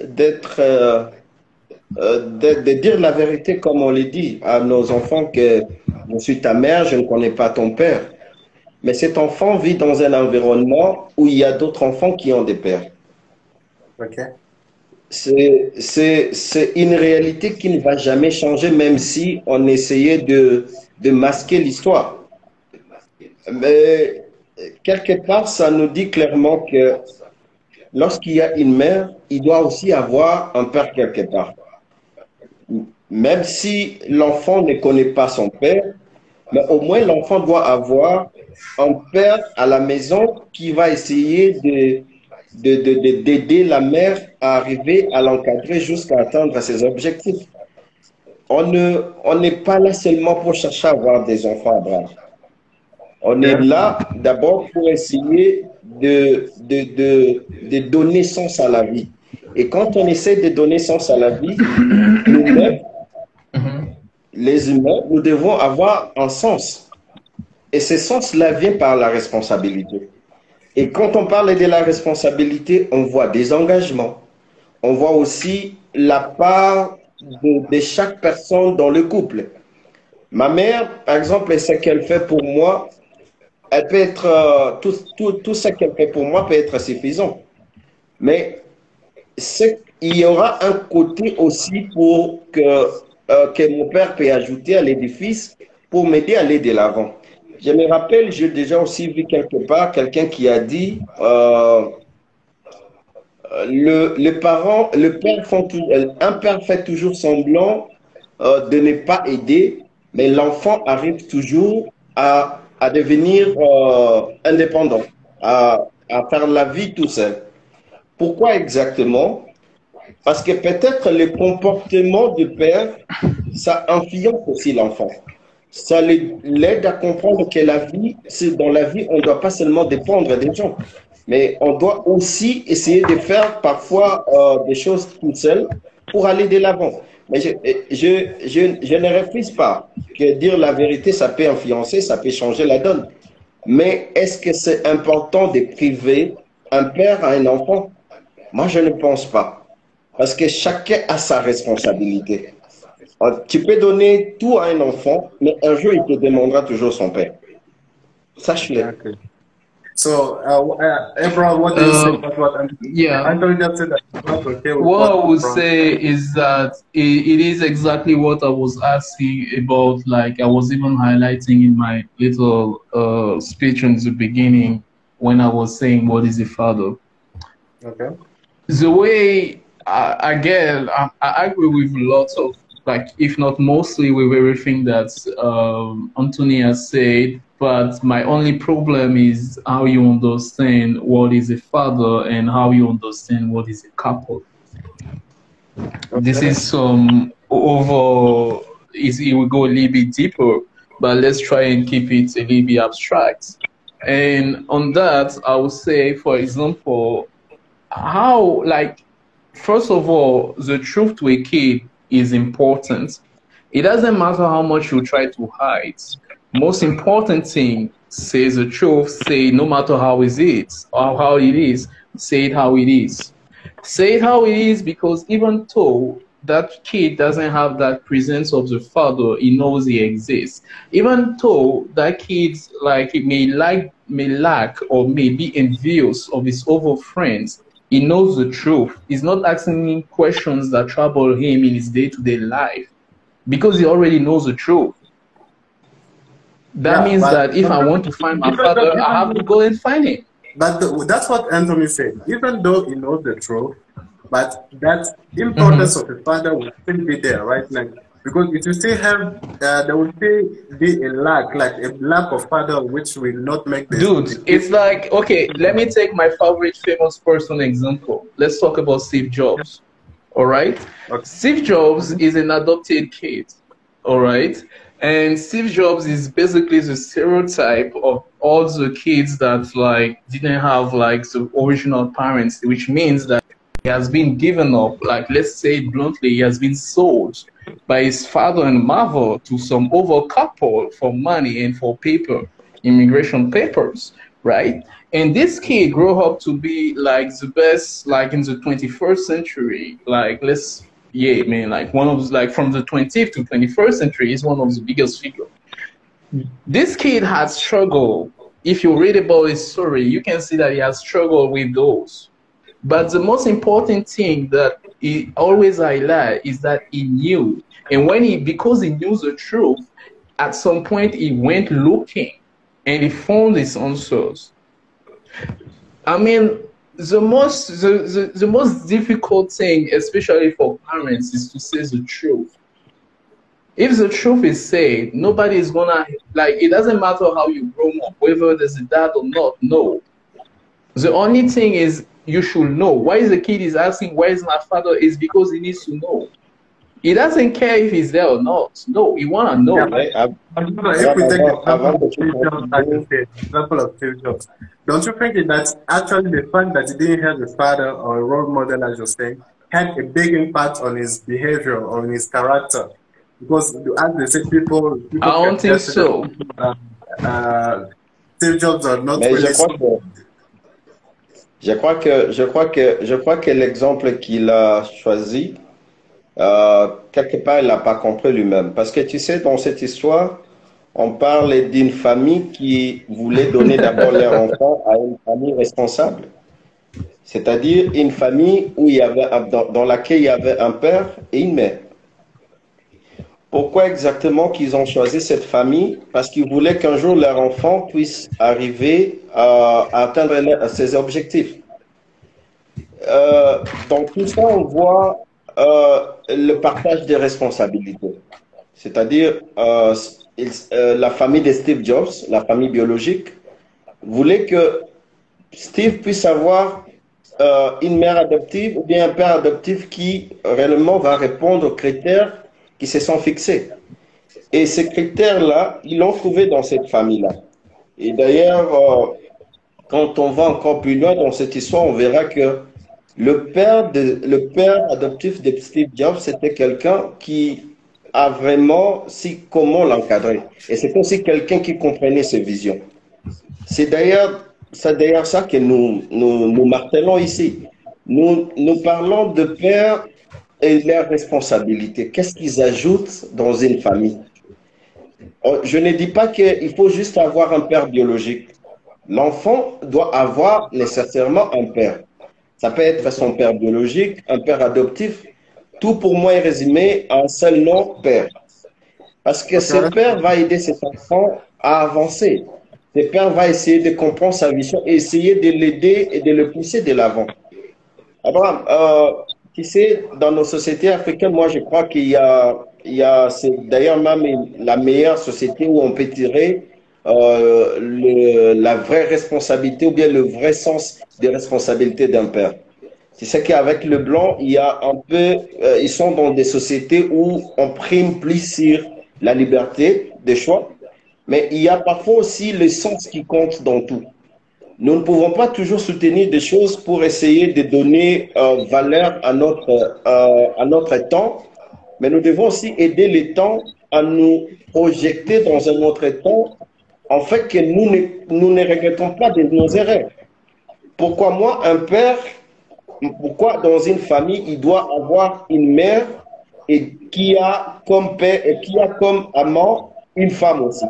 Speaker 3: de dire la vérité comme on le dit à nos enfants que je suis ta mère, je ne connais pas ton père. Mais cet enfant vit dans un environnement où il y a d'autres enfants qui ont des pères.
Speaker 1: Ok.
Speaker 3: C'est une réalité qui ne va jamais changer, même si on essayait de masquer l'histoire. Mais quelque part, ça nous dit clairement que lorsqu'il y a une mère, il doit aussi avoir un père quelque part. Même si l'enfant ne connaît pas son père, mais au moins l'enfant doit avoir un père à la maison qui va essayer d'aider la mère à arriver à l'encadrer jusqu'à atteindre ses objectifs. On n'est pas là seulement pour chercher à avoir des enfants à bras. On est là d'abord pour essayer de donner sens à la vie. Et quand on essaie de donner sens à la vie, nous-mêmes, les humains, nous devons avoir un sens. Et ce sens-là vient par la responsabilité. Et quand on parle de la responsabilité, on voit des engagements. On voit aussi la part de chaque personne dans le couple. Ma mère, par exemple, ce qu'elle fait pour moi, elle peut être, tout ce qu'elle fait pour moi peut être suffisant. Mais il y aura un côté aussi que mon père peut ajouter à l'édifice pour m'aider à aller de l'avant. Je me rappelle, j'ai déjà aussi vu quelque part quelqu'un qui a dit un père fait toujours semblant de ne pas aider, mais l'enfant arrive toujours à devenir indépendant, à faire la vie tout seul. Pourquoi exactement? Parce que peut-être le comportement du père, ça influence aussi l'enfant. Ça l'aide à comprendre que la vie, c'est dans la vie, on ne doit pas seulement dépendre des gens, mais on doit aussi essayer de faire parfois des choses tout seul pour aller de l'avant. Mais je ne refuse pas que dire la vérité, ça peut influencer, ça peut changer la donne. Mais est-ce que c'est important de priver un père à un enfant? Moi, je ne pense pas. Parce que chacun a sa responsabilité. Tu peux donner tout à un enfant, mais un jour, il te demandera toujours son père. Sache-le.
Speaker 1: Okay. So, Abraham, what do you say about what
Speaker 2: Yeah.
Speaker 1: Anthony just said? That it's not okay with
Speaker 2: What I would
Speaker 1: Abraham
Speaker 2: say is that it is exactly what I was asking about. Like I was even highlighting in my little speech in the beginning when I was saying, what is a father?
Speaker 1: Okay.
Speaker 2: The way, again, I agree with lots of, like, if not mostly with everything that Anthony has said, but my only problem is how you understand what is a father and how you understand what is a couple. This is some it will go a little bit deeper, but let's try and keep it a little bit abstract. And on that, I would say, for example, how, like, first of all, the truth to a kid is important. It doesn't matter how much you try to hide. Most important thing, say the truth, say no matter how is it or how it is, say it how it is. Say it how it is, because even though that kid doesn't have that presence of the father, he knows he exists. Even though that kid like it may lack or may be envious of his other friends, he knows the truth. He's not asking questions that trouble him in his day-to-day life because he already knows the truth. That means that if I want to find my father, I have to go and find him.
Speaker 1: But that's what Anthony said. Even though he knows the truth, but that importance of the father will still be there, right? Like, because if you still have, there will still be a lack of father, which will not make this.
Speaker 2: Dude, it's like, okay, let me take my favorite famous person example. Let's talk about Steve Jobs. All right? Okay. Steve Jobs is an adopted kid. All right? And Steve Jobs is basically the stereotype of all the kids that like didn't have like the original parents, which means that he has been given up, like let's say bluntly, he has been sold by his father and mother to some other couple for money and for immigration papers, right? And this kid grew up to be like the best, like in the 21st century, like yeah, man, like one of like from the 20th to 21st century is one of the biggest figures. This kid has struggled. If you read about his story, you can see that he has struggled with those. But the most important thing that he always highlights is that he knew. And because he knew the truth, at some point he went looking and he found his answers. I mean, the most difficult thing, especially for parents, is to say the truth. If the truth is said, nobody is gonna, like, it doesn't matter how you grow up, whether there's a dad or not, no. The only thing is you should know. Why the kid is asking, where is my father, is because he needs to know. He doesn't care if he's there or not. No, he wanna know.
Speaker 1: Yeah, if we take the example of Steve Jobs, don't you think that actually the fact that he didn't have a father or a role model, as you're saying, had a big impact on his behavior or on his character? Because as they say, people
Speaker 2: I don't think so.
Speaker 1: Steve Jobs are not
Speaker 3: Mais
Speaker 1: really.
Speaker 3: je crois que l'exemple qu'il a choisi, quelque part, il n'a pas compris lui-même. Parce que tu sais, dans cette histoire, on parle d'une famille qui voulait donner d'abord leur enfant à une famille responsable. C'est-à-dire une famille où dans laquelle il y avait un père et une mère. Pourquoi exactement qu'ils ont choisi cette famille? Parce qu'ils voulaient qu'un jour leur enfant puisse arriver à atteindre ses objectifs. Dans tout ça, on voit le partage des responsabilités. C'est-à-dire, la famille de Steve Jobs, la famille biologique, voulait que Steve puisse avoir une mère adoptive ou bien un père adoptif qui réellement va répondre aux critères qui se sont fixés. Et ces critères-là, ils l'ont trouvé dans cette famille-là. Et d'ailleurs, quand on va encore plus loin dans cette histoire, on verra que le père adoptif de Steve Jobs, c'était quelqu'un qui a vraiment su comment l'encadrer. Et c'est aussi quelqu'un qui comprenait ses visions. C'est d'ailleurs ça que nous martelons ici. Nous parlons de pères et leurs responsabilités. Qu'est-ce qu'ils ajoutent dans une famille? Je ne dis pas qu'il faut juste avoir un père biologique. L'enfant doit avoir nécessairement un père. Ça peut être son père biologique, un père adoptif. Tout pour moi est résumé à un seul nom, père. Parce que ce père va aider cet enfant à avancer. Ce père va essayer de comprendre sa vision et essayer de l'aider et de le pousser de l'avant. Abraham, tu sais, dans nos sociétés africaines, moi je crois c'est d'ailleurs même la meilleure société où on peut tirer la vraie responsabilité ou bien le vrai sens des responsabilités d'un père. Tu sais qu'avec le blanc, il y a un peu, ils sont dans des sociétés où on prime plus sur la liberté de choix, mais il y a parfois aussi le sens qui compte dans tout. Nous ne pouvons pas toujours soutenir des choses pour essayer de donner valeur à notre temps, mais nous devons aussi aider les temps à nous projeter dans un autre temps, en fait que nous ne regrettons pas de nos erreurs. Pourquoi dans une famille, il doit avoir une mère et qui a comme père et qui a comme amant une femme aussi.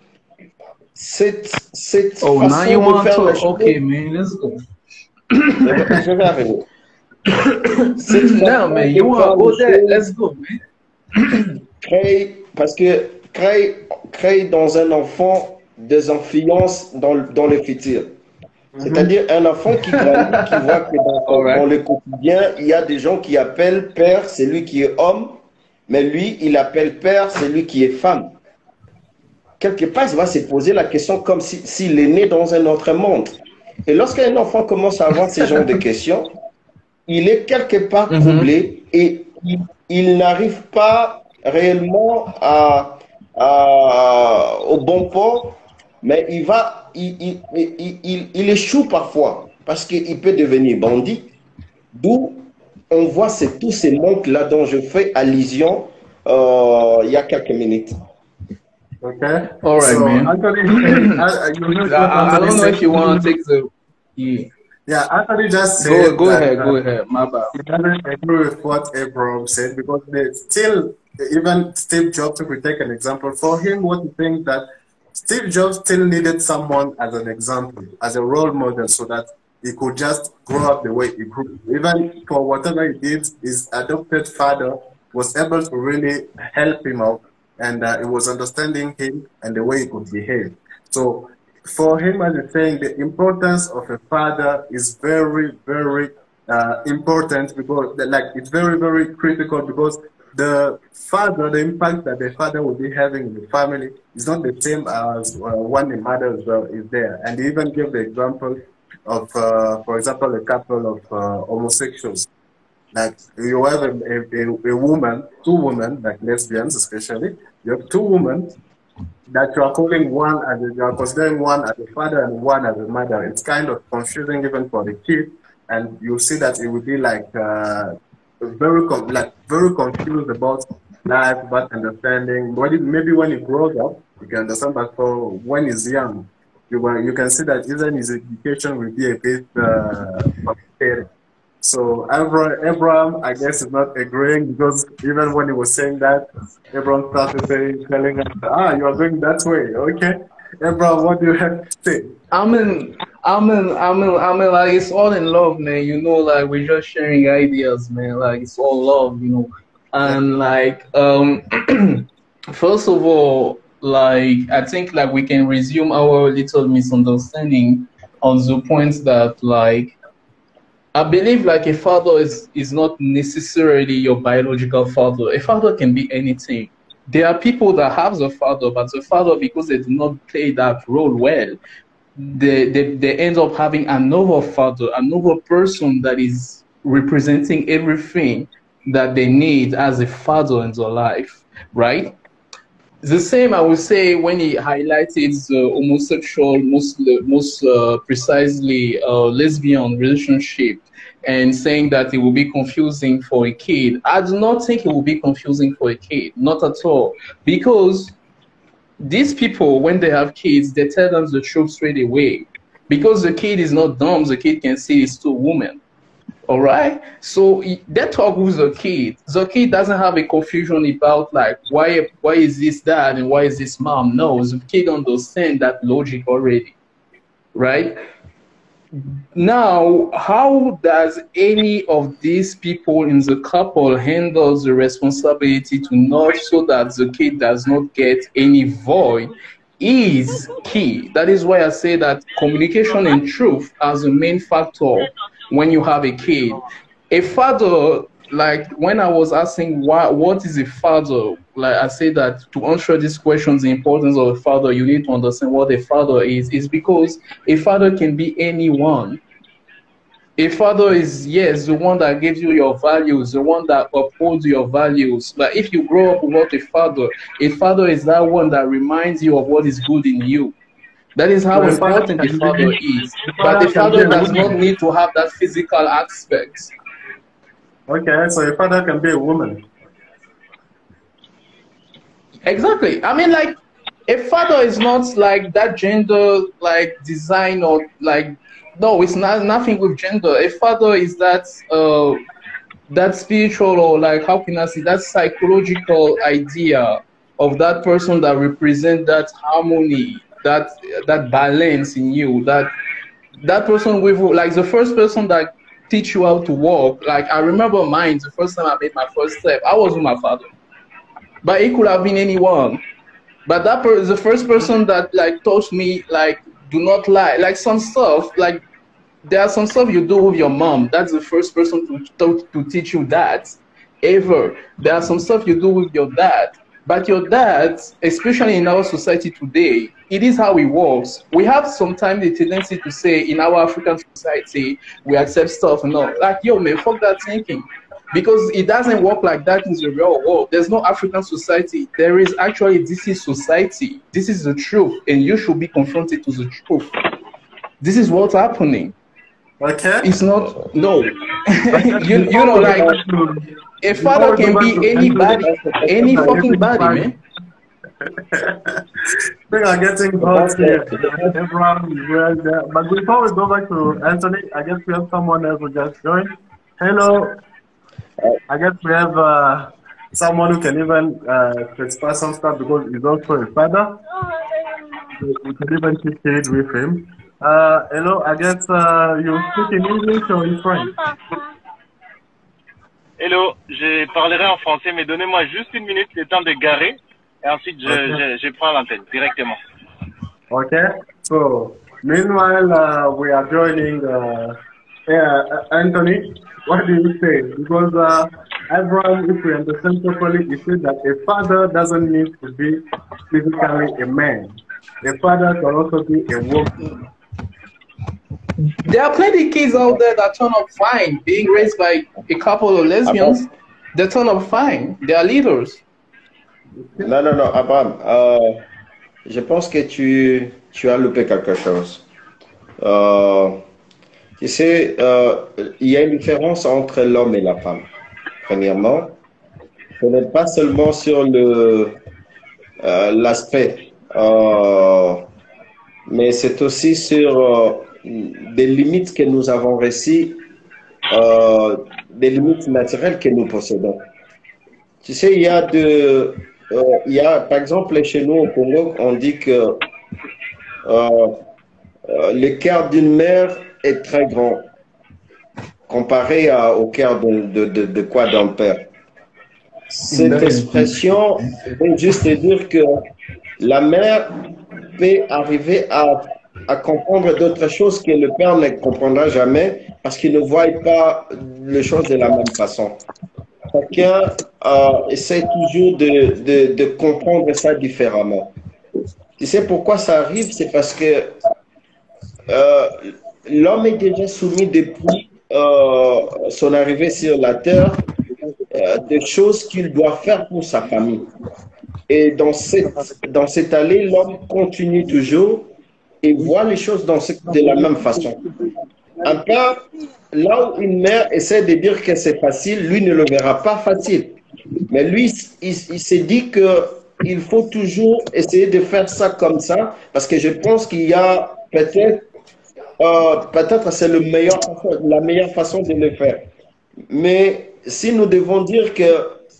Speaker 3: Cette
Speaker 2: Oh, now you
Speaker 3: façon de
Speaker 2: want
Speaker 3: faire
Speaker 2: to?
Speaker 3: les choses,
Speaker 2: Okay, man, let's go.
Speaker 3: je vais arriver. Cette
Speaker 2: No,
Speaker 3: façon
Speaker 2: man,
Speaker 3: de
Speaker 2: you want
Speaker 3: faire
Speaker 2: to go
Speaker 3: les
Speaker 2: there?
Speaker 3: choses
Speaker 2: Let's go, man.
Speaker 3: parce que crée dans un enfant des influences dans le futur. C'est-à-dire un enfant qui grandit, qui voit que
Speaker 2: All
Speaker 3: dans
Speaker 2: right.
Speaker 3: le quotidien, il y a des gens qui appellent père celui qui est homme, mais lui, il appelle père celui qui est femme. Quelque part, il va se poser la question comme s'il est né dans un autre monde. Et lorsqu'un enfant commence à avoir ce genre de questions, il est quelque part troublé et il n'arrive pas réellement au bon port, mais il échoue parfois parce qu'il peut devenir bandit. D'où on voit tous ces manques-là dont je fais allusion il y a quelques minutes.
Speaker 1: Okay.
Speaker 2: All right,
Speaker 1: So
Speaker 2: man.
Speaker 1: Anthony, you know what
Speaker 2: I
Speaker 1: Anthony
Speaker 2: don't know
Speaker 1: said?
Speaker 2: if you want to take the. Yeah.
Speaker 1: Yeah, Anthony just said
Speaker 2: Go
Speaker 1: that
Speaker 2: ahead. Go ahead. My bad.
Speaker 1: he doesn't agree with what Abraham said because they still, even Steve Jobs, if we take an example, for him, what he thinks that Steve Jobs still needed someone as an example, as a role model, so that he could just grow up the way he grew. Even for whatever he did, his adopted father was able to really help him out, and he was understanding him and the way he could behave. So for him, as he's saying, the importance of a father is very, very important because, like, it's very, very critical because the father, the impact that the father will be having in the family is not the same as when the mother is there. And he even gave the example of, for example, a couple of homosexuals. Like you have a woman, two women, like lesbians especially, you have two women that you are calling one as you are considering one as a father and one as a mother. It's kind of confusing even for the kid, and you see that it will be like very confused about life, about understanding. Maybe when he grows up, you can understand, but for when he's young, you can see that even his education will be a bit complicated. So Abraham, I guess, is not agreeing because even when he was saying that, Abraham started telling us, you are going that way. Okay. Abraham, what do you have to say?
Speaker 2: Like it's all in love, man. You know, like we're just sharing ideas, man. Like it's all love, you know. And like, first of all, like I think like we can resume our little misunderstanding on the point that like I believe like a father is not necessarily your biological father. A father can be anything. There are people that have the father, but the father, because they do not play that role well, they end up having another father, another person that is representing everything that they need as a father in their life, right? The same, I would say, when he highlighted the homosexual, most precisely lesbian relationship, and saying that it will be confusing for a kid. I do not think it will be confusing for a kid, not at all, because these people, when they have kids, they tell them the truth straight away. Because the kid is not dumb, the kid can see it's two women. All right, so they talk with the kid. The kid doesn't have a confusion about like why is this dad and why is this mom. No, the kid understands that logic already, right? Now, how does any of these people in the couple handle the responsibility to not so that the kid does not get any void is key. That is why I say that communication and truth are the main factor when you have a kid. A father, like when I was asking what is a father, like I say that to answer these questions, the importance of a father, you need to understand what a father is because a father can be anyone. A father is, yes, the one that gives you your values, the one that upholds your values. But if you grow up without a father is that one that reminds you of what is good in you. That is how important a father is. But a father does not need to have that physical aspect.
Speaker 1: Okay, so a father can be a woman.
Speaker 2: Exactly. I mean, like, a father is not like that gender, like, design or, like, no, it's not nothing with gender. A father is that that spiritual, or like, how can I say, that psychological idea of that person that represent that harmony, that balance in you, that person with, like, the first person that teach you how to walk. Like, I remember mine, the first time I made my first step, I was with my father, but it could have been anyone. But the first person that like taught me, like, do not lie, like some stuff, like there are some stuff you do with your mom. That's the first person to teach you that ever. There are some stuff you do with your dad. But your dad, especially in our society today, it is how it works. We have sometimes the tendency to say in our African society, we accept stuff. No, like, yo, man, fuck that thinking. Because it doesn't work like that in the real world. There's no African society. There is actually, this is society. This is the truth. And you should be confronted to the truth. This is what's happening.
Speaker 1: Okay.
Speaker 2: It's not, no. you know, like, a father can be anybody, any fucking body, man.
Speaker 1: Things are getting hot here. Everyone is well there. But before we go back to Anthony, I guess we have someone else who just joined. Hello. I guess we have someone who can even express some stuff because he's also a father. We can even keep it with him. Hello, I guess you speak in English or in French?
Speaker 4: Hello, je parlerai en français, mais donnez-moi juste une minute, le temps de garer, et ensuite je prends l'antenne directement.
Speaker 1: Okay, so meanwhile we are joining Anthony. What do you say? Because Abraham, if we understand properly, he said that a father doesn't need to be physically a man. A father can also be a woman.
Speaker 2: There are plenty of kids out there that turn up fine, being raised by a couple of lesbians. They turn up fine. They are leaders.
Speaker 3: Non, non, non, Abraham, je pense que tu as loupé quelque chose. Tu sais, il y a une différence entre l'homme et la femme. Premièrement, ce n'est pas seulement sur l'aspect, mais c'est aussi sur des limites que nous avons réussi, des limites naturelles que nous possédons. Tu sais, il y a, par exemple, chez nous au Congo, on dit que le cœur d'une mère est très grand, comparé au cœur de quoi d'un père. Cette expression veut juste dire que la mère peut arriver à comprendre d'autres choses que le père ne comprendra jamais parce qu'il ne voit pas les choses de la même façon. Chacun essaie toujours de comprendre ça différemment. Tu sais pourquoi ça arrive? C'est parce que l'homme est déjà soumis depuis son arrivée sur la terre des choses qu'il doit faire pour sa famille. Et dans cette allée, l'homme continue toujours et voit les choses de la même façon. Un père, là où une mère essaie de dire que c'est facile, lui ne le verra pas facile. Mais lui, il s'est dit qu'il faut toujours essayer de faire ça comme ça, parce que je pense qu'il y a peut-être c'est la meilleure façon de le faire. Mais si nous devons dire que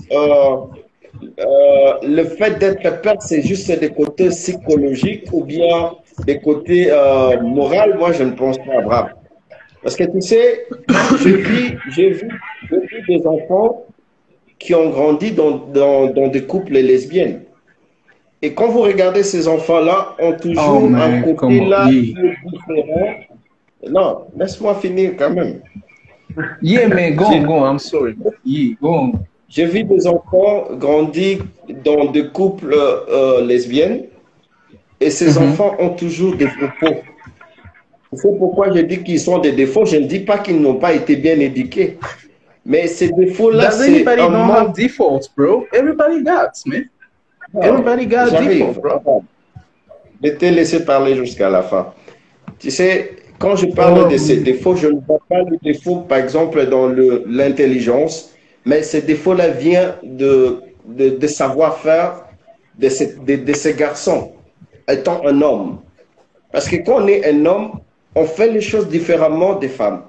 Speaker 3: le fait d'être père, c'est juste des côtés psychologiques ou bien des côtés moraux, moi je ne pense pas, Abraham. Parce que tu sais, j'ai vu des enfants qui ont grandi dans des couples lesbiennes. Et quand vous regardez ces enfants-là, ont toujours un côté là différent. Non, laisse-moi finir quand même.
Speaker 2: Yeah, man, go on, I'm sorry. Yeah, go on.
Speaker 3: J'ai vu des enfants grandir dans des couples lesbiennes et ces enfants ont toujours des défauts. C'est pourquoi je dis qu'ils sont des défauts. Je ne dis pas qu'ils n'ont pas été bien éduqués. Mais ces défauts-là,
Speaker 2: c'est everybody don't have defaults, bro. Everybody got, man. Everybody got defaults, bro.
Speaker 3: Je vais te laisser parler jusqu'à la fin. Tu sais, quand je parle de ces défauts, je ne vois pas le défaut, par exemple, dans l'intelligence, mais ces défauts-là viennent de savoir-faire de ces garçons, étant un homme. Parce que quand on est un homme, on fait les choses différemment des femmes.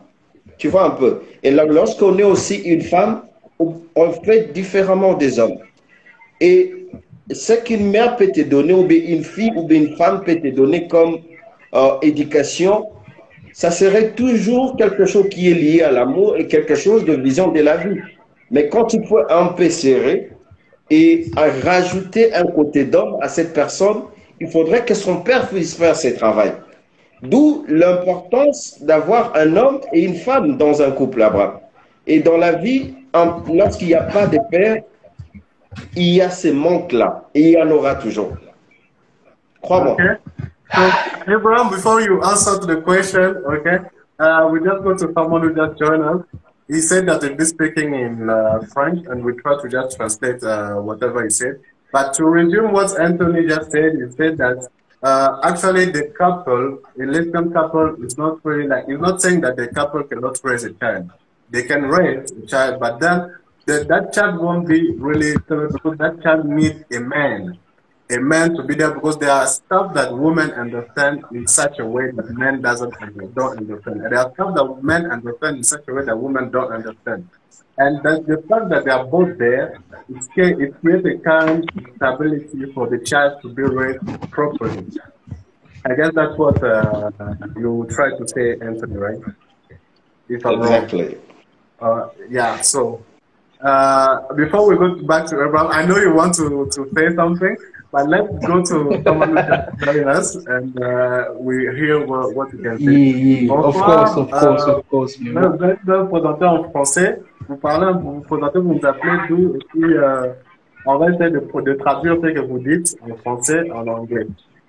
Speaker 3: Tu vois un peu. Et lorsqu'on est aussi une femme, on fait différemment des hommes. Et ce qu'une mère peut te donner, ou bien une fille, ou bien une femme peut te donner comme éducation, ça serait toujours quelque chose qui est lié à l'amour et quelque chose de vision de la vie. Mais quand tu peux un peu serrer et à rajouter un côté d'homme à cette personne, il faudrait que son père puisse faire ce travail. D'où l'importance d'avoir un homme et une femme dans un couple, Abraham. Et dans la vie, lorsqu'il n'y a pas de père, il y a ces manques-là. Et il y en aura toujours. Crois-moi.
Speaker 1: Okay. So, Abraham, before you answer to the question, okay, we just go to someone who just joined us. He said that he'll be speaking in French, and we try to just translate whatever he said. But to resume what Anthony just said, he said that actually the couple, a lesbian couple, is not really like, he's not saying that the couple cannot raise a child. They can raise a child, but then that child won't be really, because that child needs a man to be there, because there are stuff that women understand in such a way that men don't understand. And there are stuff that men understand in such a way that women don't understand. And that the fact that they are both there, it creates a kind of stability for the child to be raised properly. I guess that's what you try to say, Anthony, right? If I'm
Speaker 3: Exactly.
Speaker 1: wrong. Yeah, so before we go back to Abraham, I know you want to say something, but let's go to someone who just joined us and we hear what you can say.
Speaker 2: Yeah. Of course.
Speaker 1: Vous êtes présenté en français, vous présentez, vous nous appelez d'où, et puis on va essayer de traduire ce que vous dites en français, en anglais.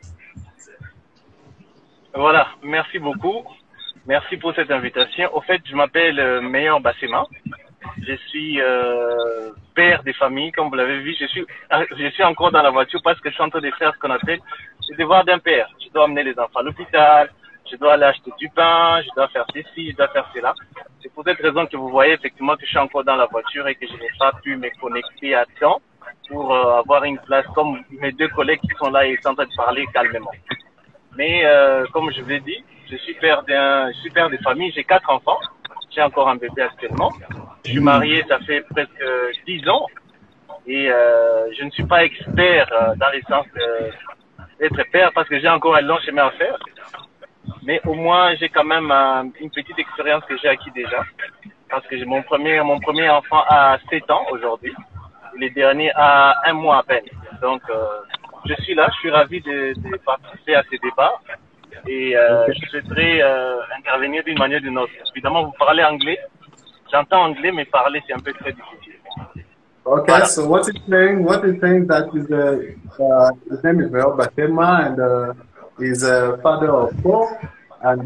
Speaker 4: Voilà, merci beaucoup. Merci pour cette invitation. Au fait, je m'appelle Meilleur Bassema. Je suis père des familles, comme vous l'avez vu. Je suis encore dans la voiture parce que je suis en train de faire ce qu'on appelle le devoir d'un père. Je dois amener les enfants à l'hôpital, je dois aller acheter du pain, je dois faire ceci, je dois faire cela. C'est pour cette raison que vous voyez effectivement que je suis encore dans la voiture et que je n'ai pas pu me connecter à temps pour avoir une place comme mes deux collègues qui sont là et sont en train de parler calmement. Mais comme je vous l'ai dit, je suis père de famille, j'ai 4 enfants. J'ai encore un bébé actuellement. Je suis marié, ça fait presque 10 ans. Et je ne suis pas expert dans le sens d'être père parce que j'ai encore un long chemin à faire. Mais au moins, j'ai quand même une petite expérience que j'ai acquis déjà. Parce que mon premier enfant a 7 ans aujourd'hui. Le dernier a 1 mois à peine. Donc, je suis là, je suis ravi de participer à ces débats. Et je souhaiterais intervenir d'une manière ou d'une autre. Évidemment, vous parlez anglais. J'entends anglais, mais parler, c'est un peu très difficile.
Speaker 1: Okay, voilà. So what he's saying that his name is Mel Batema, and he's a father of 4, and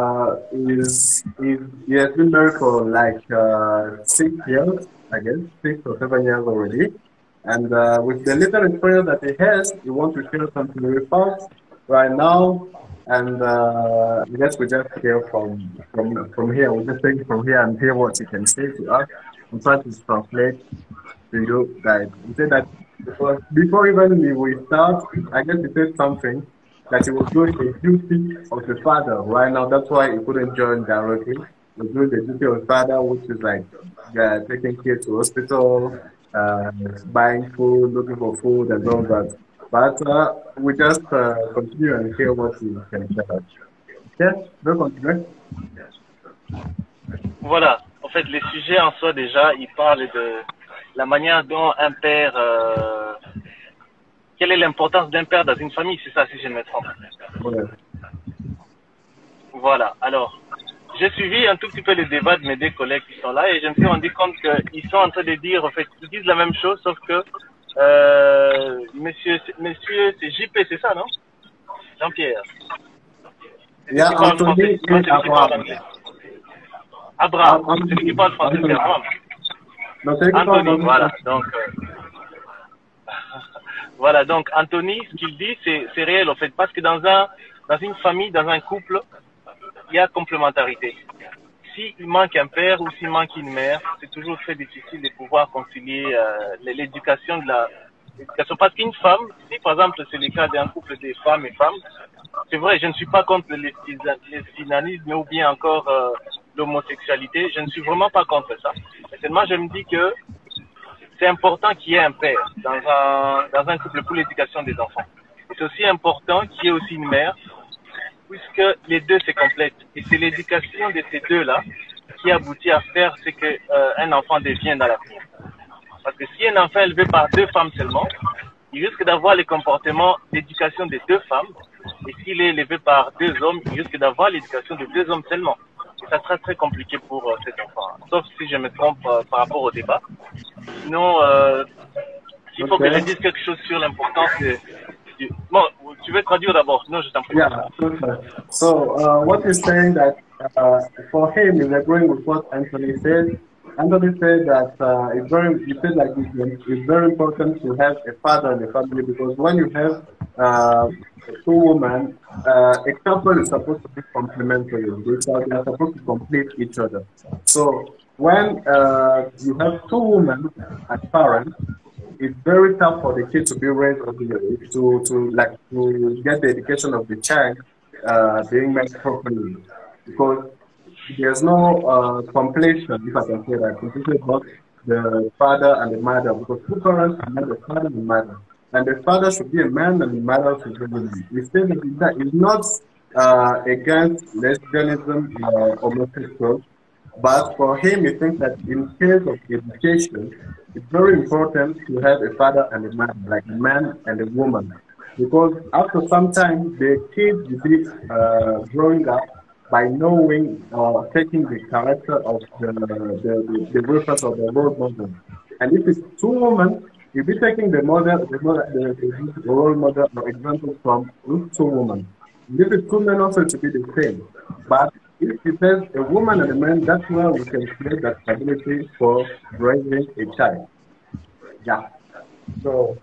Speaker 1: he has been married for like 6 years, I guess, 6 or 7 years already. And with the little experience that he has, he wants to share something with us right now. And I guess we just hear from here. We just take it from here and hear what he can say to us. And try to translate to you guys. He said that before even we start, I guess he said something that he was doing the duty of the father right now. That's why he couldn't join directly. He was doing the duty of the father, which is like taking kids to hospital, buying food, looking for food, and all that. But we just continue and hear what he can tell us. Okay, we'll continue.
Speaker 4: Voilà. En fait, les sujets en soi, déjà, ils parlent de la manière dont un père... quelle est l'importance d'un père dans une famille? C'est ça, si je ne me trompe.
Speaker 1: Ouais.
Speaker 4: Voilà. Alors, j'ai suivi un tout petit peu les débats de mes 2 collègues qui sont là et je me suis rendu compte qu'ils sont en train de dire, en fait, ils disent la même chose, sauf que monsieur, c'est JP, c'est ça, non? Jean-Pierre.
Speaker 1: Yeah, Anthony and Abraham.
Speaker 4: Abraham, celui qui parle français, c'est Abraham. Anthony, voilà. Donc, voilà. Donc, Anthony, ce qu'il dit, c'est réel, en fait, parce que dans une famille, dans un couple, il y a complémentarité. S'il manque un père ou s'il manque une mère, c'est toujours très difficile de pouvoir concilier l'éducation de l'éducation. Parce qu'une femme, si par exemple c'est le cas d'un couple de femmes et femmes, c'est vrai, je ne suis pas contre le lesbianisme ou bien encore l'homosexualité. Je ne suis vraiment pas contre ça. Mais seulement, je me dis que c'est important qu'il y ait un père dans un couple pour l'éducation des enfants. Et c'est aussi important qu'il y ait aussi une mère, puisque les deux se complètent. Et c'est l'éducation de ces deux-là qui aboutit à faire ce que un enfant devient dans la vie. Parce que si un enfant est élevé par deux femmes seulement, il risque d'avoir les comportements d'éducation des deux femmes. Et s'il est élevé par deux hommes, il risque d'avoir l'éducation de deux hommes seulement. Et ça sera très compliqué pour cet enfant. Sauf si je me trompe par rapport au débat. Sinon, il faut que je dise quelque chose sur l'importance de... Bon, tu veux traduire d'abord, sinon je t'en prie.
Speaker 1: Yeah, perfect. So, what you're saying that for him, is agreeing with what Anthony said. Anthony said that he said like this, it's very important to have a father in the family because when you have two women, a couple is supposed to be complementary. They are supposed to complete each other. So when you have two women as parents, it's very tough for the kid to be raised to get the education of the child being made properly because there's no completion, if I can say that, completion about the father and the mother because two parents are not the father and the mother. And the father should be a man and the mother should be a woman. He says that it's not against lesbianism or homosexual, but for him, he thinks that in case of education, it's very important to have a father and a mother, like a man and a woman. Because after some time, the kid will be growing up by knowing or taking the character of the reference of the role model. And if it's two women, you'll be taking the role model or example from two women. If it's two men, also it will be the same. But if it says a woman and a man, that's where we can create that stability for raising a child. Yeah. So.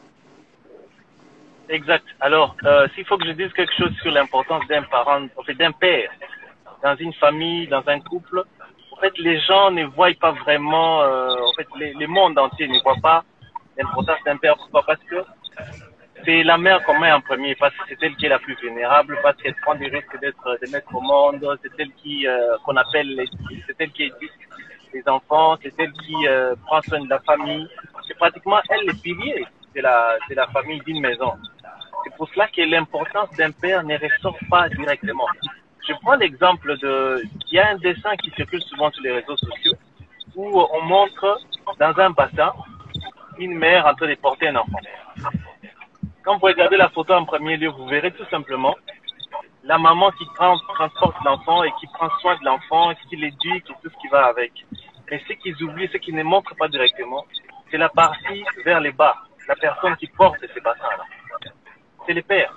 Speaker 4: Exact. Alors, s'il faut que je dise quelque chose sur l'importance d'un parent, en fait, d'un père, dans une famille, dans un couple, en fait, les gens ne voient pas vraiment, en fait, les mondes entiers ne voient pas l'importance d'un père. Pourquoi? Parce que c'est la mère qu'on met en premier, parce que c'est elle qui est la plus vulnérable, parce qu'elle prend des risques de mettre au monde, c'est elle qui, qu'on appelle, c'est elle qui éduque les enfants, c'est elle qui prend soin de la famille. C'est pratiquement elle le pilier de la famille d'une maison. C'est pour cela que l'importance d'un père ne ressort pas directement. Je prends l'exemple il y a un dessin qui circule souvent sur les réseaux sociaux où on montre dans un bassin une mère en train de porter un enfant. Quand vous regardez la photo en premier lieu, vous verrez tout simplement la maman qui transporte l'enfant et qui prend soin de l'enfant, qui l'éduque et tout ce qui va avec. Mais ce qu'ils oublient, ce qu'ils ne montrent pas directement, c'est la partie vers les bas, la personne qui porte ces bassins-là. C'est le père.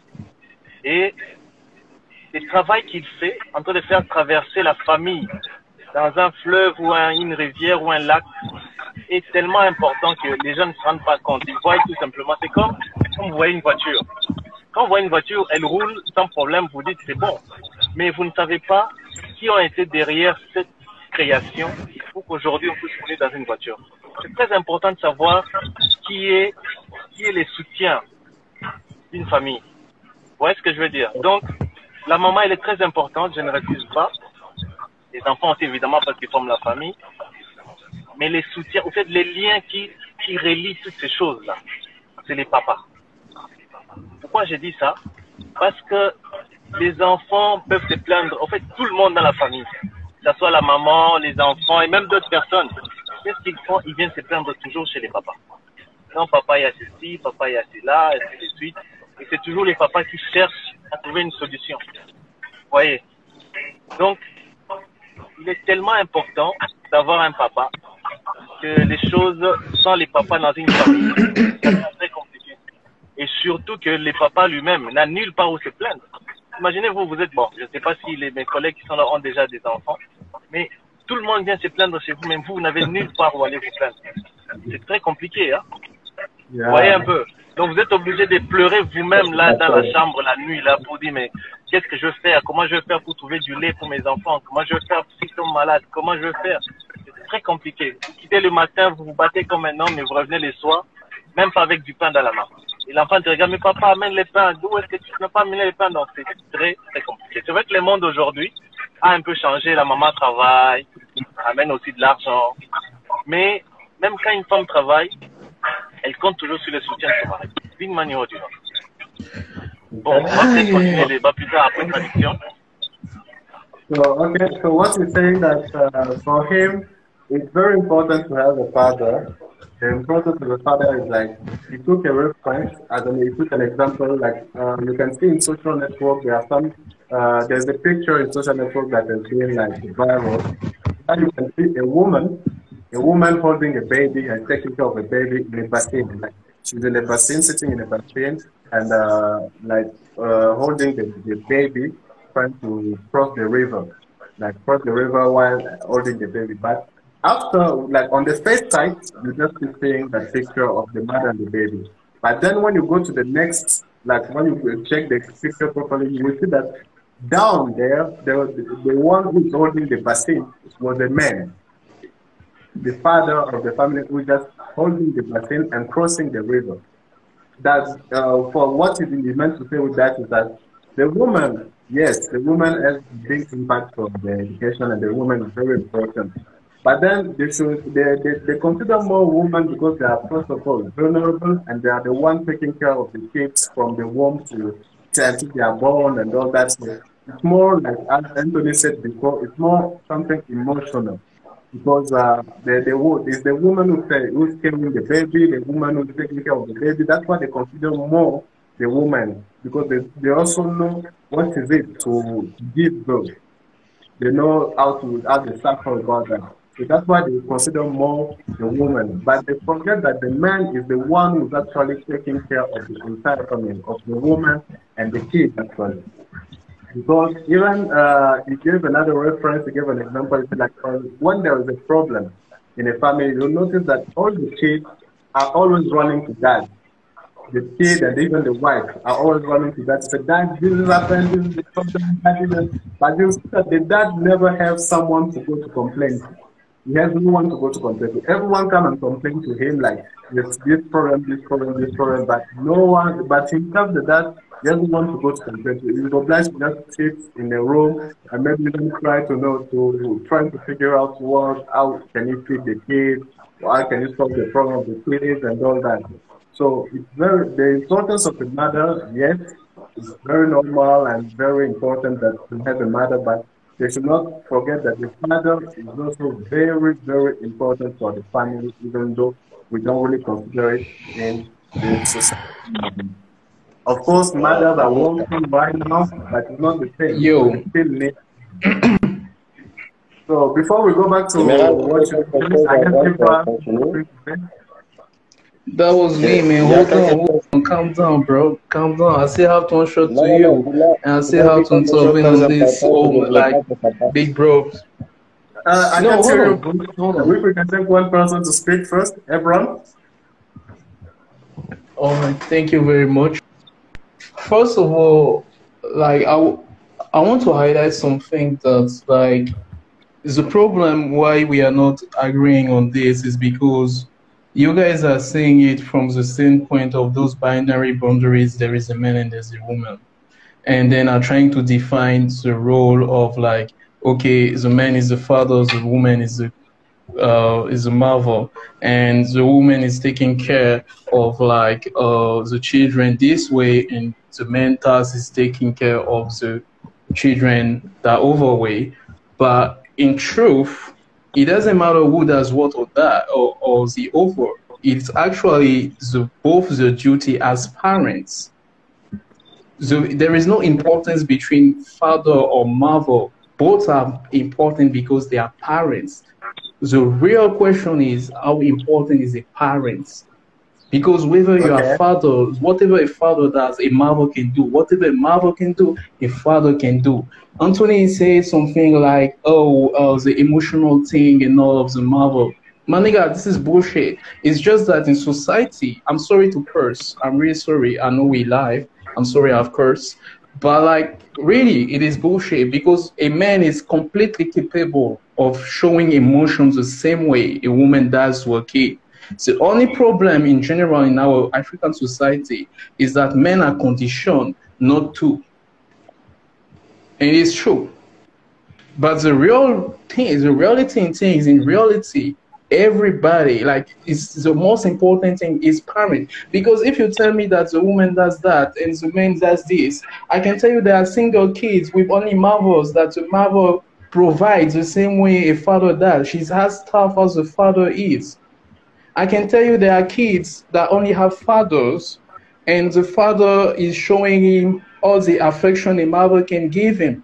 Speaker 4: Et le travail qu'il fait, en train de faire traverser la famille dans un fleuve ou une rivière ou un lac, est tellement important que les gens ne se rendent pas compte. Ils voient tout simplement, c'est comme vous voyez une voiture. Quand vous voyez une voiture, elle roule sans problème, vous dites c'est bon. Mais vous ne savez pas qui ont été derrière cette création pour qu'aujourd'hui on puisse rouler dans une voiture. C'est très important de savoir qui est les soutiens d'une famille. Vous voyez ce que je veux dire? Donc, la maman, elle est très importante, je ne refuse pas. Les enfants aussi, évidemment, parce qu'ils forment la famille. Mais les soutiens, en fait, les liens qui relient toutes ces choses-là, c'est les papas. Pourquoi j'ai dit ça? Parce que les enfants peuvent se plaindre, en fait, tout le monde dans la famille, que ce soit la maman, les enfants et même d'autres personnes. Qu'est-ce qu'ils font? Ils viennent se plaindre toujours chez les papas. Non, papa, il y a ceci, papa, il y a cela, et ainsi de suite. Et c'est toujours les papas qui cherchent à trouver une solution. Vous voyez? Donc, il est tellement important d'avoir un papa que les choses sans les papas dans une famille, c'est très compliqué. Et surtout que les papas lui-même n'a nulle part où se plaindre. Imaginez vous êtes bon, je ne sais pas si mes collègues qui sont là ont déjà des enfants, mais tout le monde vient se plaindre chez vous, même vous n'avez nulle part où aller vous plaindre. C'est très compliqué, hein? Yeah. Vous voyez un peu? Donc vous êtes obligé de pleurer vous-même là dans la chambre la nuit là pour dire mais qu'est-ce que je vais faire? Comment je vais faire pour trouver du lait pour mes enfants? Comment je vais faire s'ils sont malades? Comment je vais faire? C'est très compliqué. Vous quittez le matin, vous vous battez comme un homme et vous revenez le soir, même pas avec du pain dans la main. Et l'enfant te regarde, mais papa amène les pains. D'où est-ce que tu n'as pas amené les pains? Donc c'est très très compliqué. C'est vrai que le monde aujourd'hui a un peu changé. La maman travaille, ramène aussi de l'argent. Mais même quand une femme travaille, elle compte toujours sur le soutien de son mari, d'une manière ou d'une autre. Bon, on va peut-être continuer le débat plus tard après traduction.
Speaker 1: So, okay, so what you're saying that for him, it's very important to have a father. The importance of a father is like, he took a reference, as he took an example, like you can see in social network, there are some, there's a picture in social network that has been like viral. And you can see a woman holding a baby and taking care of a baby in a basin. Like she's in a basin, sitting in a basin, and holding the baby, trying to cross the river, like cross the river while holding the baby. But after, like on the first side, you just keep seeing that picture of the mother and the baby. But then when you go to the next, like when you check the picture properly, you will see that down there, the one who's holding the basin was a man, the father of the family, who just holding the basin and crossing the river. That for what it is meant to say with that is that the woman, yes, the woman has big impact on the education, and the woman is very important. But then they consider more women because they are first of all vulnerable, and they are the one taking care of the kids from the womb to until they are born and all that. So it's more like, as Anthony said before, it's more something emotional. Because it's the woman who's carrying the baby, the woman who's taking care of the baby. That's why they consider more the woman, because they also know what is it to give birth. They know how to suffer about that. So that's why they consider more the woman. But they forget that the man is the one who's actually taking care of the entire family, of the woman and the kids actually. Because even he gave another reference, he gave an example. He said, like, when there is a problem in a family, you'll notice that all the kids are always running to dad. The kid and even the wife are always running to dad. So, dad, this is happened, this is the problem. But you see that the dad never has someone to go to complain to. He has no one to go to complain to. Everyone come and complain to him like, this problem, but no one, but himself, the dad, he doesn't want to go to complain to. He's obliged to just sit in a room and maybe even try to figure out how can you feed the kids, how can you solve the problem of the kids and all that. So it's the importance of the mother, yes, it's very normal and very important that we have a mother, but they should not forget that the father is also very, very important for the family, even though we don't really consider it in the society. Of course, mothers are working right now, but it's not the same.
Speaker 2: Yo.
Speaker 1: We still need. So before we go back to what you I can give
Speaker 2: that was me, man. Hold on, calm down, bro. Calm down. I still have to show to you, and I still have to intervene on this, like big bro.
Speaker 1: I can tell you, hold on. We can take one person to speak first. Abraham.
Speaker 2: Oh, thank you very much. First of all, like I want to highlight something that's like the problem why we are not agreeing on this is because you guys are seeing it from the standpoint of those binary boundaries. There is a man and there's a woman, and then are trying to define the role of like, okay, the man is the father, the woman is a mother, and the woman is taking care of like the children this way, and the man task is taking care of the children that other way. But in truth, it doesn't matter who does what or that or the over. It's actually both the duty as parents. So there is no importance between father or mother. Both are important because they are parents. The real question is how important is a parent? Because whether you are father, whatever a father does, a mother can do. Whatever a mother can do, a father can do. Anthony says something like, the emotional thing and all of the mother. My nigga, this is bullshit. It's just that in society, I'm sorry to curse. I'm really sorry. I know we live. I'm sorry I've cursed. But like, really, it is bullshit because a man is completely capable of showing emotions the same way a woman does to a kid. The only problem in general in our African society is that men are conditioned not to. And it's true. But the real thing, the reality in things, in reality, everybody, like, it's the most important thing is parent. Because if you tell me that the woman does that and the man does this, I can tell you there are single kids with only mothers that the mother provides the same way a father does. She's as tough as the father is. I can tell you there are kids that only have fathers, and the father is showing him all the affection a mother can give him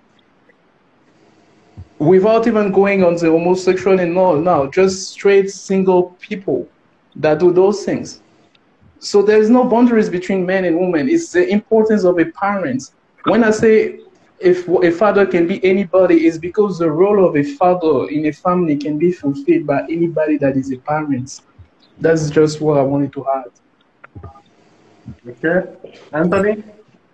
Speaker 2: without even going on the homosexual and all. Now, just straight single people that do those things. So there's no boundaries between men and women. It's the importance of a parent. When I say if a father can be anybody, it's because the role of a father in a family can be fulfilled by anybody that is a parent. That's just what I wanted to add.
Speaker 1: Okay. Anthony?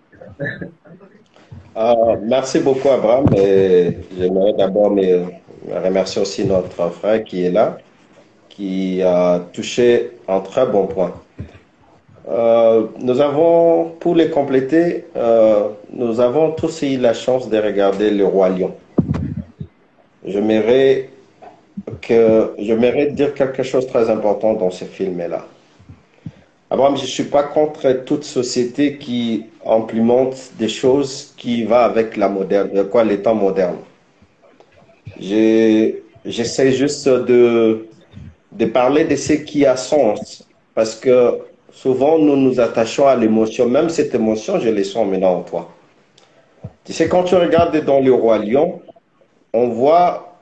Speaker 3: Merci beaucoup, Abraham. Et j'aimerais d'abord remercier aussi notre frère qui est là, qui a touché un très bon point. Nous avons, pour les compléter, nous avons tous eu la chance de regarder Le Roi Lion. J'aimerais dire quelque chose de très important dans ce film-là. Abraham, je ne suis pas contre toute société qui implémente des choses qui vont avec les temps modernes. J'essaie juste de parler de ce qui a sens, parce que souvent nous nous attachons à l'émotion. Même cette émotion, je les sens maintenant en toi. Tu sais, quand tu regardes dans Le Roi Lion, on voit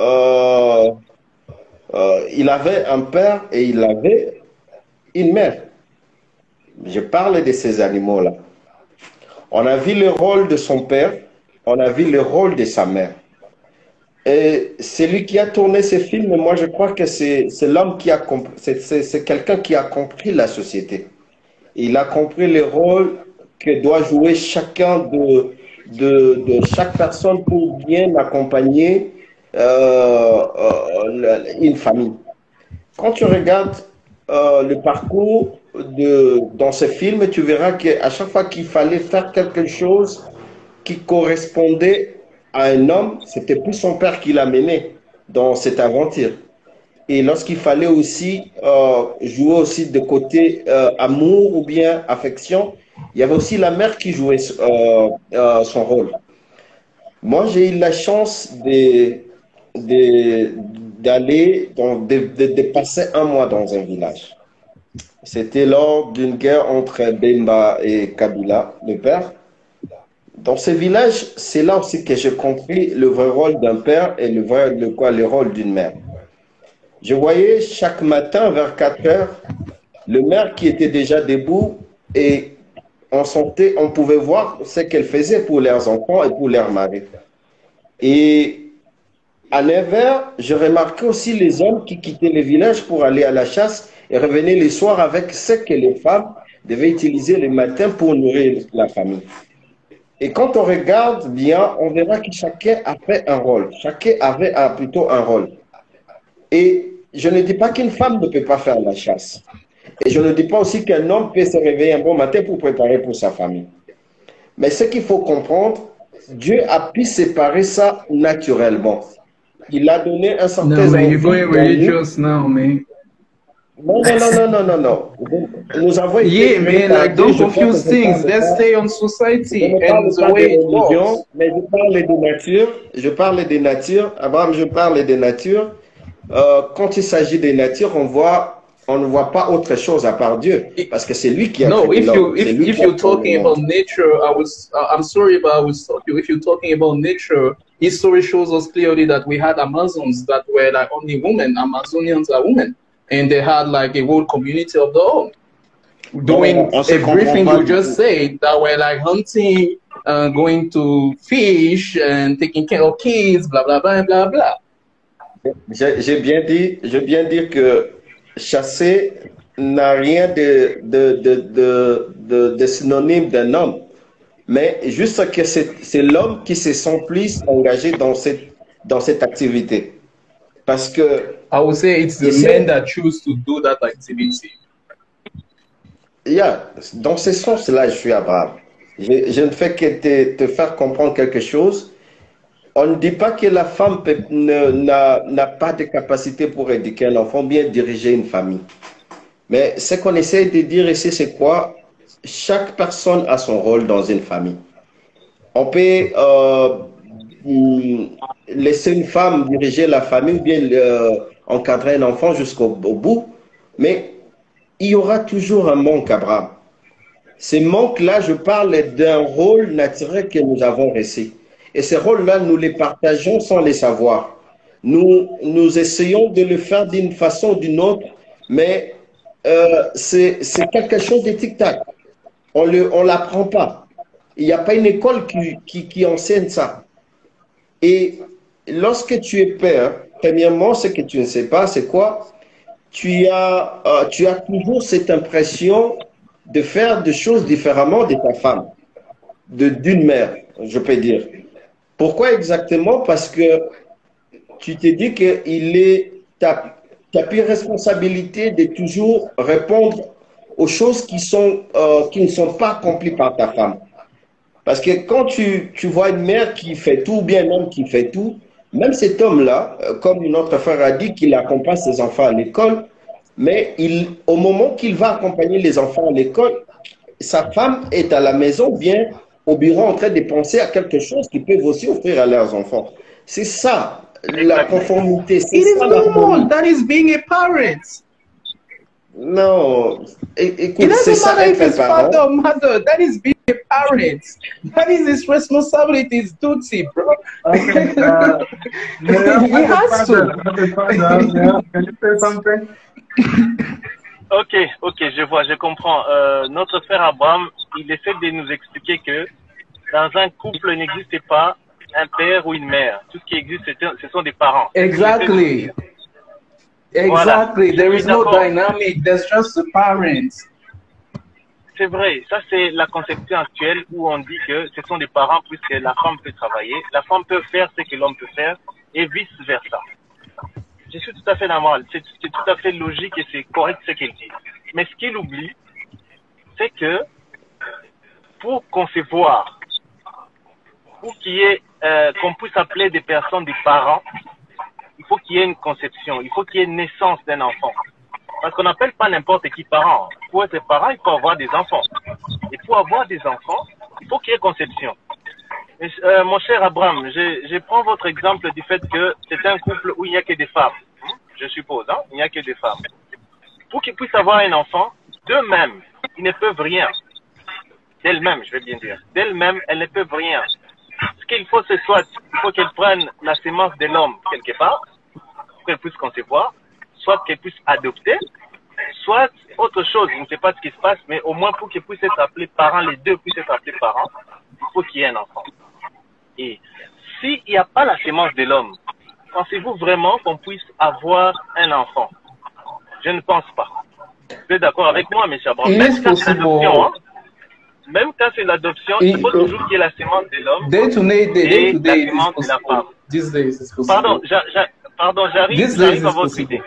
Speaker 3: il avait un père et il avait une mère. Je parle de ces animaux-là. On a vu le rôle de son père, on a vu le rôle de sa mère. Et celui qui a tourné ce film, moi je crois que c'est l'homme qui a compris, c'est quelqu'un qui a compris la société. Il a compris le rôle que doit jouer chacun de chaque personne pour bien accompagner une famille. Quand tu regardes le parcours dans ce film, tu verras qu'à chaque fois qu'il fallait faire quelque chose qui correspondait à un homme, c'était plus son père qui l'a mené dans cette aventure. Et lorsqu'il fallait aussi jouer aussi de côté amour ou bien affection, il y avait aussi la mère qui jouait son rôle. Moi, j'ai eu la chance d'aller, de passer un mois dans un village. C'était lors d'une guerre entre Bemba et Kabila, le père. Dans ce village, c'est là aussi que j'ai compris le vrai rôle d'un père et le rôle d'une mère. Je voyais chaque matin vers 4 heures, le maire qui était déjà debout et on pouvait voir ce qu'elle faisait pour leurs enfants et pour leurs maris. Et à 9 heures, je remarquais aussi les hommes qui quittaient le village pour aller à la chasse et revenaient les soirs avec ce que les femmes devaient utiliser le matin pour nourrir la famille. Et quand on regarde bien, on verra que chacun a fait un rôle. Chacun avait plutôt un rôle. Et je ne dis pas qu'une femme ne peut pas faire la chasse. Et je ne dis pas aussi qu'un homme peut se réveiller un bon matin pour préparer pour sa famille. Mais ce qu'il faut comprendre, Dieu a pu séparer ça naturellement. Il a donné un certain...
Speaker 2: No, man, you're going religious now, man.
Speaker 3: Non. Nous avons
Speaker 2: Yeah, man, like, don't confuse things. Let's stay on society and the way it works.
Speaker 3: Mais je parle de nature. Je parle de nature. Abraham, je parle de nature. Quand il s'agit de nature, on ne voit pas autre chose à part Dieu, parce que c'est lui qui a
Speaker 2: No,
Speaker 3: créé l'homme.
Speaker 2: if you're talking about nature, I'm sorry, but I will stop you. If you're talking about nature, history shows us clearly that we had Amazons that were like only women. Amazonians are women, and they had like a whole community of their own, doing everything you just said. That were like hunting, going to fish, and taking care of kids, blah blah blah blah blah.
Speaker 3: J'ai bien dit que chasser n'a rien de synonyme d'un homme, mais juste que c'est l'homme qui se sent plus engagé dans cette activité. Parce que...
Speaker 2: I would say it's the men that choose to do that activity.
Speaker 3: Yeah, dans ce sens-là, je suis Abraham. Je ne fais que te faire comprendre quelque chose. on ne dit pas que la femme n'a pas de capacité pour éduquer un enfant, bien diriger une famille. Mais ce qu'on essaie de dire ici, c'est quoi? Chaque personne a son rôle dans une famille. On peut laisser une femme diriger la famille ou bien encadrer un enfant jusqu'au bout, mais il y aura toujours un manque, Abraham. Ce manque-là, je parle d'un rôle naturel que nous avons reçu. Et ces rôles-là, nous les partageons sans les savoir. Nous essayons de le faire d'une façon ou d'une autre, mais c'est quelque chose de tic-tac. On ne l'apprend pas. Il n'y a pas une école qui enseigne ça. Et lorsque tu es père, premièrement, ce que tu ne sais pas, c'est quoi? Tu as toujours cette impression de faire des choses différemment de ta femme, d'une mère, je peux dire. Pourquoi exactement? Parce que tu te dis que tu as pris responsabilité de toujours répondre aux choses qui ne sont pas accomplies par ta femme. Parce que quand tu vois une mère qui fait tout, ou bien un homme qui fait tout, même cet homme-là, comme notre frère a dit, qu'il accompagne ses enfants à l'école, mais au moment qu'il va accompagner les enfants à l'école, sa femme est à la maison, vient au bureau en train de penser à quelque chose qu'ils peuvent aussi offrir à leurs enfants. C'est ça, la conformité.
Speaker 2: It is normal. That is being a parent.
Speaker 3: Non, écoute,
Speaker 2: It
Speaker 3: c'est
Speaker 2: doesn't
Speaker 3: ça
Speaker 2: matter if
Speaker 3: être
Speaker 2: it's
Speaker 3: un parent.
Speaker 2: father or mother. That is being a parent. That is his responsibility, his duty, bro.
Speaker 5: Okay,
Speaker 2: He has to.
Speaker 5: Can you say something?
Speaker 4: Ok, je vois, je comprends. Notre frère Abraham, il essaie de nous expliquer que dans un couple, il n'existe pas un père ou une mère. Tout ce qui existe, ce sont des parents.
Speaker 2: Exactly. Exactly.
Speaker 4: Voilà.
Speaker 2: There is no
Speaker 4: D'accord.
Speaker 2: dynamic. There's just the parents.
Speaker 4: C'est vrai, ça c'est la conception actuelle où on dit que ce sont des parents puisque la femme peut travailler, la femme peut faire ce que l'homme peut faire et vice versa. Je suis tout à fait normal, c'est tout à fait logique et c'est correct ce qu'il dit. Mais ce qu'il oublie, c'est que pour concevoir, pour qu'on puisse appeler des personnes des parents, il faut qu'il y ait une conception, il faut qu'il y ait une naissance d'un enfant. Parce qu'on n'appelle pas n'importe qui parent. Pour être parent, il faut avoir des enfants. Et pour avoir des enfants, il faut qu'il y ait conception. Et, mon cher Abraham, je prends votre exemple du fait que c'est un couple où il n'y a que des femmes. Je suppose, hein? Il n'y a que des femmes. Pour qu'ils puissent avoir un enfant, d'eux-mêmes, ils ne peuvent rien. D'elles-mêmes, je vais bien dire. D'elles-mêmes, elles ne peuvent rien. Ce qu'il faut, c'est soit, il faut qu'elles prennent la sémence de l'homme quelque part, pour qu'elles puissent concevoir, soit qu'elles puissent adopter, soit autre chose. Je ne sais pas ce qui se passe, mais au moins pour qu'ils puissent être appelés parents, les deux puissent être appelés parents, il faut qu'il y êt un enfant. Et s'il n'y a pas la sémence de l'homme, pensez-vous vraiment qu'on puisse avoir un enfant? Je ne pense pas. Vous êtes d'accord avec moi, M. Abraham? Même quand c'est l'adoption, hein? Même quand c'est l'adoption, il faut toujours qu'il y ait la sémence de l'homme et la sémence de la femme.
Speaker 2: These days it's possible.
Speaker 4: Pardon, j'arrive à votre idée.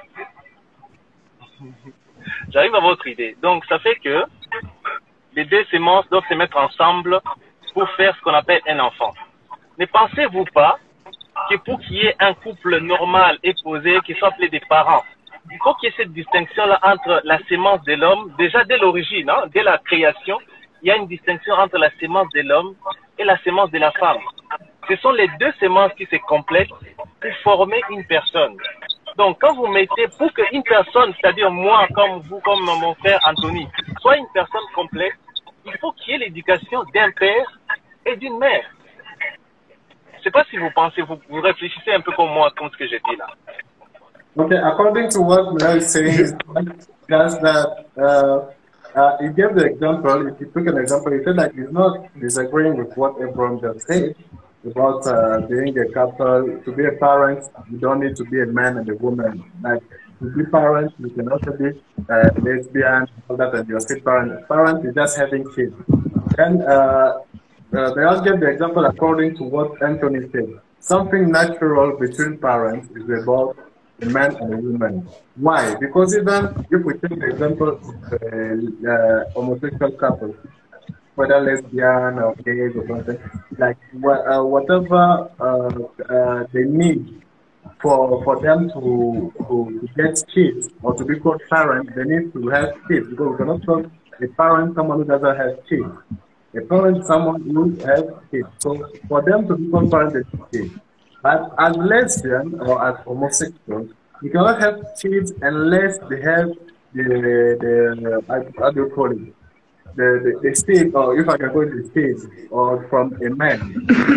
Speaker 4: J'arrive à votre idée. Donc, ça fait que les deux sémences doivent se mettre ensemble pour faire ce qu'on appelle un enfant. Ne pensez-vous pas que pour qu'il y ait un couple normal et posé, qui soit appelé des parents, il faut qu'il y ait cette distinction-là entre la sémence de l'homme, déjà dès l'origine, hein, dès la création, il y a une distinction entre la sémence de l'homme et la sémence de la femme. Ce sont les deux sémences qui se complètent pour former une personne. Donc, quand vous mettez, pour qu'une personne, c'est-à-dire moi, comme vous, comme mon frère Anthony, soit une personne complète, il faut qu'il y ait l'éducation d'un père et d'une mère. Je ne sais pas si vous pensez, vous réfléchissez un peu comme moi, comme ce que j'ai dit là.
Speaker 5: Okay, according to what Mel is saying, just that he gave the example. If you took an example, he said like he's not disagreeing with what Abraham just said about being a couple. To be a parent, you don't need to be a man and a woman. Like to be parents, you can also be lesbian, all that, and you're still parent. Parent is just having kids. And they all gave the example according to what Anthony said. Something natural between parents is about a man and a woman. Why? Because even if we take the example of homosexual couples, whether lesbian or gay or something, like whatever they need for them to get kids or to be called parents, they need to have kids because we cannot call a parent someone who doesn't have kids. A parent someone who has kids. So for them to become parents, they need kids. But as lesbian or as homosexual, you cannot have kids unless they have how do you call it? The state, or if I can call it the state, or from a man.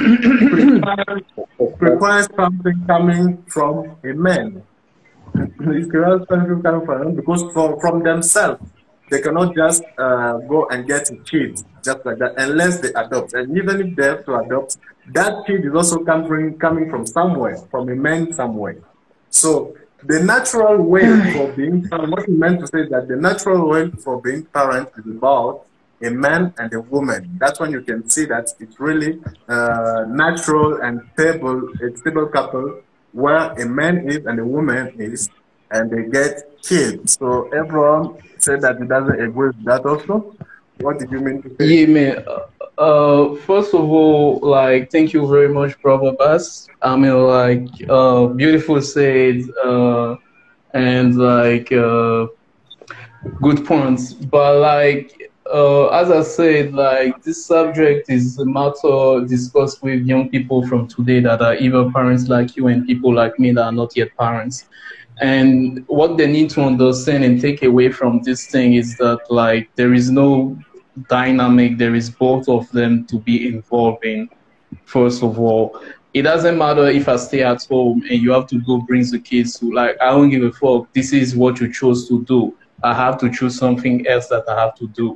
Speaker 5: Requires something coming from a man. It requires something coming from them because from themselves, they cannot just go and get a kid just like that unless they adopt. And even if they have to adopt, that kid is also coming from somewhere, from a man somewhere. So the natural way for being parent, what you meant to say is that the natural way for being parent is about a man and a woman. That's when you can see that it's really natural and stable, a stable couple where a man is and a woman is, and they get kids. So everyone said that he doesn't agree with that also. What did you mean to say?
Speaker 2: Yeah, man. First of all, like, thank you very much, Brother Bass. I mean, like, beautiful said, and like, good points. But like, as I said, like, this subject is a matter discussed with young people from today that are either parents like you and people like me that are not yet parents. And what they need to understand and take away from this thing is that, like, there is no dynamic, there is both of them to be involved in. First of all, it doesn't matter if I stay at home and you have to go bring the kids to, like, I don't give a fuck. This is what you chose to do. I have to choose something else that I have to do.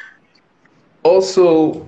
Speaker 2: Also,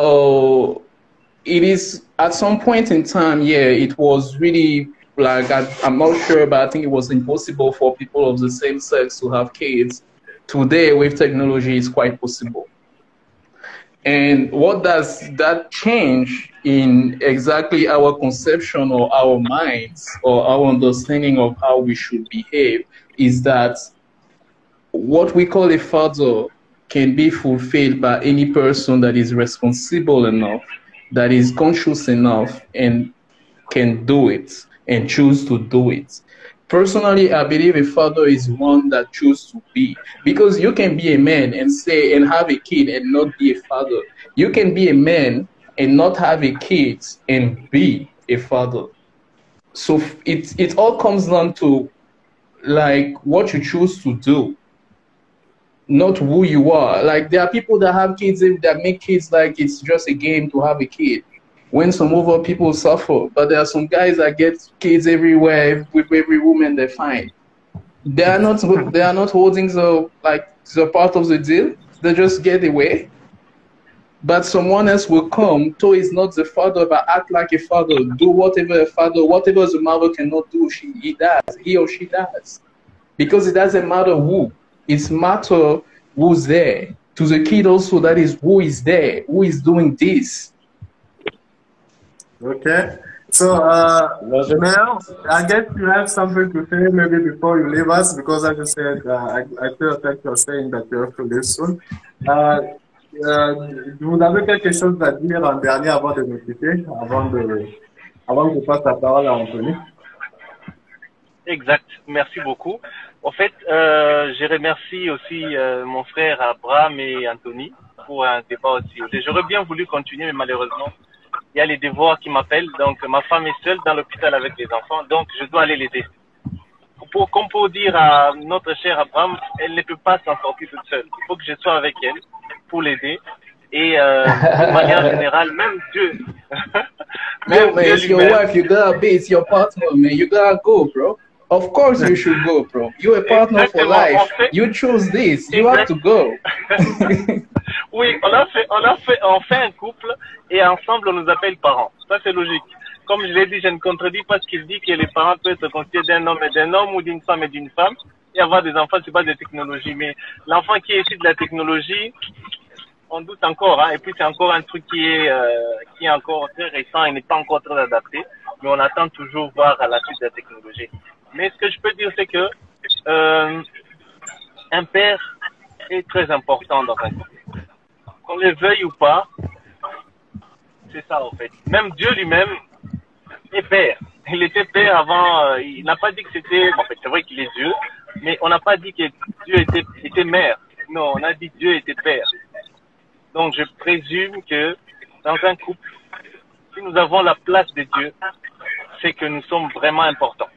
Speaker 2: it is at some point in time, yeah, it was really like, I'm not sure, but I think it was impossible for people of the same sex to have kids. Today, with technology, it's quite possible. And what does that change in exactly our conception or our minds or our understanding of how we should behave is that what we call a father can be fulfilled by any person that is responsible enough, that is conscious enough, and can do it and choose to do it. Personally, I believe a father is one that chooses to be, because you can be a man and say and have a kid and not be a father. You can be a man and not have a kid and be a father. So it all comes down to, like, what you choose to do, not who you are. Like, there are people that have kids that make kids like it's just a game to have a kid, when some other people suffer. But there are some guys that get kids everywhere with every woman they find. They are not holding the part of the deal. They just get away. But someone else will come, so is not the father, but act like a father, do whatever a father, whatever the mother cannot do, he or she does. Because it doesn't matter who. It's matter who's there. To the kid also, that is who is there, who is doing this.
Speaker 5: Okay. So now, I guess you have something to say maybe before you leave us, because as you said, I feel like you're saying that you have to leave soon. Vous avez quelque chose à dire en dernier avant de nous quitter, avant que je passe la parole à Anthony?
Speaker 4: Exact, merci beaucoup. En fait, je remercie aussi mon frère Abraham et Anthony pour un débat aussi. J'aurais bien voulu continuer, mais malheureusement, il y a les devoirs qui m'appellent. Donc, ma femme est seule dans l'hôpital avec les enfants, donc je dois aller l'aider. Comme pour dire à notre cher Abraham, elle ne peut pas s'en sortir toute seule. Il faut que je sois avec elle pour l'aider. Et de manière générale, même Dieu.
Speaker 2: No, man, it's your wife, you gotta be, it's your partner, man. You gotta go, bro. Of course you should go, bro. You're a partner for life. En fait, you choose this. You have to go.
Speaker 4: Oui, on fait un couple et ensemble on nous appelle parents. Ça c'est logique. Comme je l'ai dit, je ne contredis pas ce qu'il dit que les parents peuvent se constituer d'un homme et d'un homme ou d'une femme et d'une femme et avoir des enfants, c'est pas des technologies. Mais l'enfant qui est issu de la technologie, on doute encore, hein. Et puis c'est encore un truc qui est encore très récent et n'est pas encore très adapté. Mais on attend toujours voir à la suite de la technologie. Mais ce que je peux dire, c'est que un père est très important dans un couple. qu'on le veuille ou pas, c'est ça en fait. Même Dieu lui-même est père. Il était père avant, il n'a pas dit que c'était, en fait c'est vrai qu'il est Dieu, mais on n'a pas dit que Dieu était mère. Non, on a dit Dieu était père. Donc je présume que dans un couple, si nous avons la place de Dieu, c'est que nous sommes vraiment importants.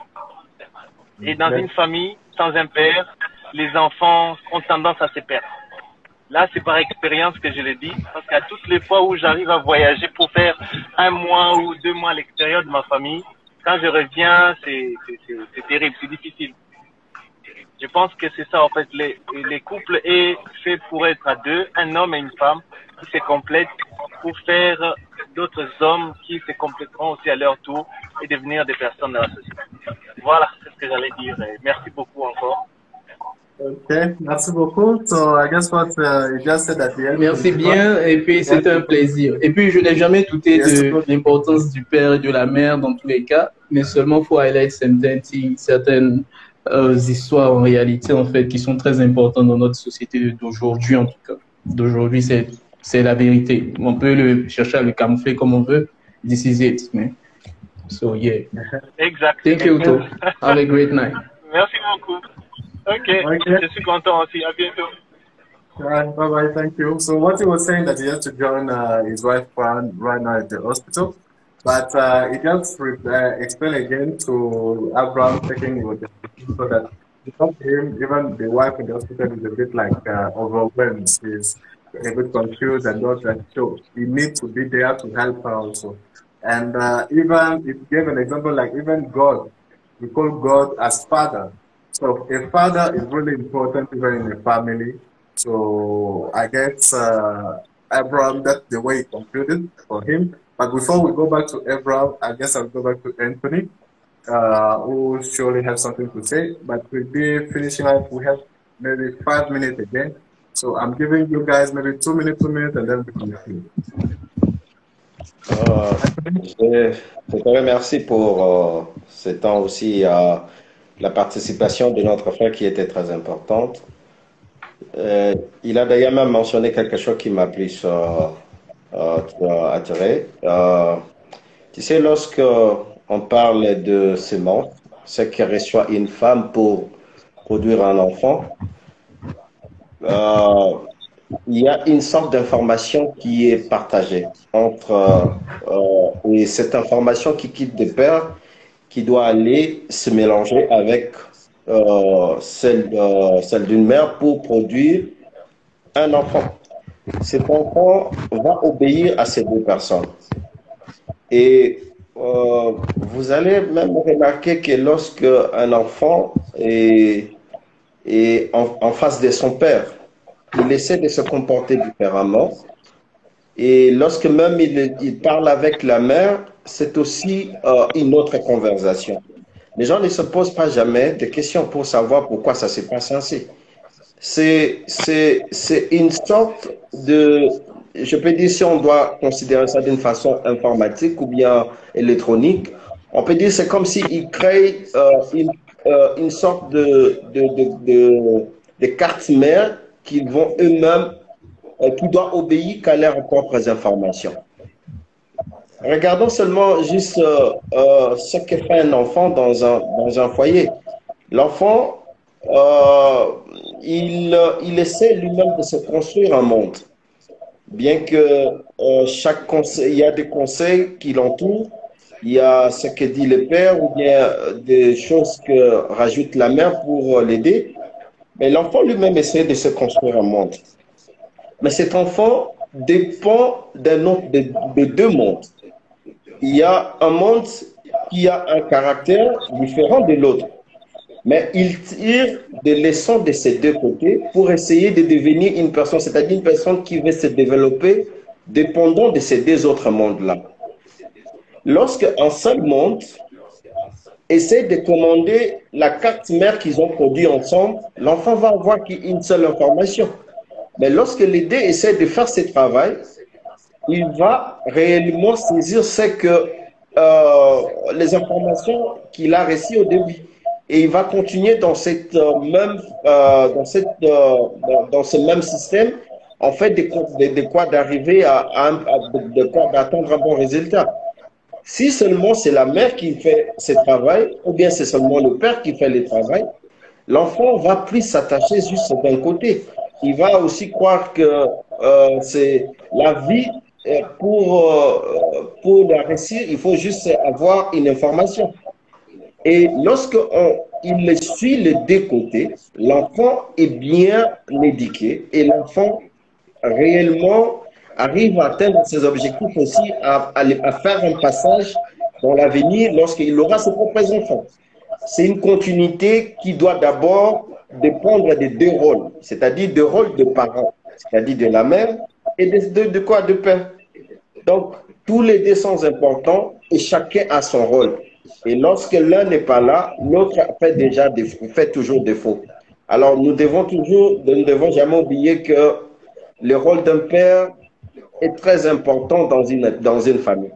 Speaker 4: Et dans une famille sans un père, les enfants ont tendance à se perdre. Là, c'est par expérience que je le dis, parce qu'à toutes les fois où j'arrive à voyager pour faire 1 mois ou 2 mois à l'extérieur de ma famille, quand je reviens, c'est terrible, c'est difficile. Je pense que c'est ça, en fait, les couples est fait pour être à deux, un homme et une femme qui se complètent pour faire d'autres hommes qui se compléteront aussi à leur tour et devenir des personnes dans la société. Voilà, c'est ce que j'allais dire. Et merci beaucoup encore.
Speaker 5: Okay, merci beaucoup. So I guess what you just said at the end.
Speaker 2: Merci bien, et puis c'était un plaisir. Et puis je n'ai jamais douté de l'importance du père et de la mère dans tous les cas, mais seulement pour highlight certaines histoires en réalité en fait qui sont très importantes dans notre société d'aujourd'hui en tout cas. D'aujourd'hui c'est la vérité. On peut le chercher à le camoufler comme on veut. This is it, man. So yeah.
Speaker 4: Exact.
Speaker 2: Thank you, Uto. Have a great night.
Speaker 4: Merci beaucoup. Okay. Je suis content aussi. À bientôt.
Speaker 5: All right, bye bye. Thank you. So what he was saying that he has to join his wife right now at the hospital, but he just explained again to Abraham taking with the so that because him, even the wife in the hospital is a bit like overwhelmed. She's a bit confused and all that. So he needs to be there to help her also. And even he gave an example like even God, we call God as Father. So a father is really important even in a family. So I guess Abraham, that's the way he concluded for him. But before we go back to Abraham, I guess I'll go back to Anthony, who surely has something to say. But we'll be finishing up. We have maybe 5 minutes again. So I'm giving you guys maybe 2 minutes, and then we conclude.
Speaker 3: Je te remercie pour ce temps aussi, la participation de notre frère qui était très importante. Il a d'ailleurs même mentionné quelque chose qui m'a plus attiré. Tu sais, lorsque on parle de semences, ce que reçoit une femme pour produire un enfant, il y a une sorte d'information qui est partagée entre et cette information qui quitte des pères qui doit aller se mélanger avec celle d'une mère pour produire un enfant. Cet enfant va obéir à ces deux personnes. Et vous allez même remarquer que lorsque un enfant est en face de son père, il essaie de se comporter différemment. Et lorsque même il parle avec la mère, c'est aussi une autre conversation. Les gens ne se posent pas jamais de questions pour savoir pourquoi ça se passe ainsi. C'est une sorte de, je peux dire si on doit considérer ça d'une façon informatique ou bien électronique, on peut dire c'est comme s'ils créent une sorte de cartes mères qui vont eux-mêmes, qui doivent obéir qu'à leurs propres informations. Regardons seulement juste ce que fait un enfant dans un foyer. L'enfant, il essaie lui-même de se construire un monde. Bien que chaque conseil, il y a des conseils qui l'entourent, il y a ce que dit le père ou bien des choses que rajoute la mère pour l'aider. Mais l'enfant lui-même essaie de se construire un monde. Mais cet enfant dépend de deux mondes. Il y a un monde qui a un caractère différent de l'autre. Mais il tire des leçons de ces deux côtés pour essayer de devenir une personne, c'est-à-dire une personne qui veut se développer dépendant de ces deux autres mondes-là. Lorsque un seul monde essaie de commander la carte mère qu'ils ont produite ensemble, l'enfant va avoir qu'une seule information. Mais lorsque les deux essaient de faire ce travail, il va réellement saisir les informations qu'il a reçues au début. Et il va continuer dans ce même système en fait de quoi d'arriver de quoi d'atteindre un bon résultat. Si seulement c'est la mère qui fait ce travail, ou bien c'est seulement le père qui fait le travail, l'enfant va plus s'attacher juste d'un côté. Il va aussi croire que c'est la vie. Pour la réussir, il faut juste avoir une information. Et lorsque il suit les deux côtés, l'enfant est bien éduqué et l'enfant réellement arrive à atteindre ses objectifs aussi, à faire un passage dans l'avenir lorsqu'il aura ses propres enfants. C'est une continuité qui doit d'abord dépendre des deux rôles, c'est-à-dire des rôles de parents, c'est-à-dire de la mère et de quoi, de père. Donc, tous les deux sont importants et chacun a son rôle. Et lorsque l'un n'est pas là, l'autre fait toujours défaut. Alors, nous ne devons jamais oublier que le rôle d'un père est très important dans une famille.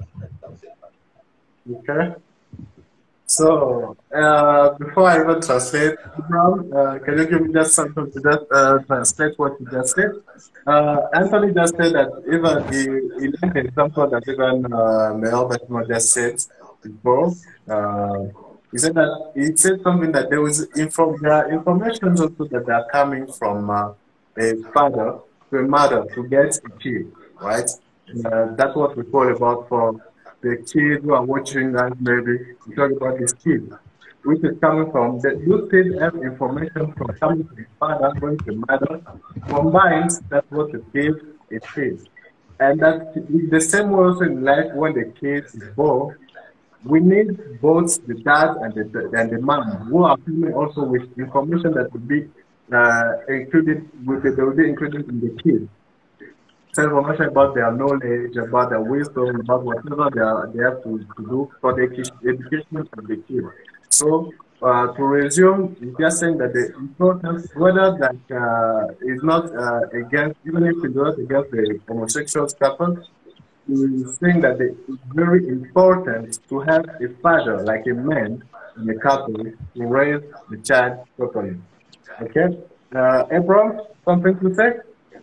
Speaker 5: Okay. So, before I even translate, Abraham, can you give me just something to just translate what you just said? Anthony just said that even he left an example that even Mel Batman just said before. He said something that there are information also that are coming from a father to a mother to get a kid, right? That's what we call about for the kids who are watching us, maybe we talk about this kid, which is coming from the you still have information from coming to the father, going to the mother, combined, that's what the kid is. And that's the same way also in life when the kid is born. We need both the dad and the mom who are coming also with information that will be included they will be included in the kid. Information about their knowledge, about their wisdom, about whatever they have to do for the education of the kid. So, to resume, we are saying that the importance, whether that is not against, even if it's not against the homosexual couple, is saying that it's very important to have a father, like a man in a couple, to raise the child properly. Okay? Abraham, something to say?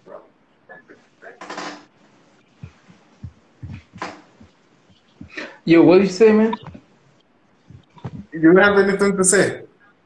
Speaker 2: Yo, what did you say, man?
Speaker 5: Do you have anything to say?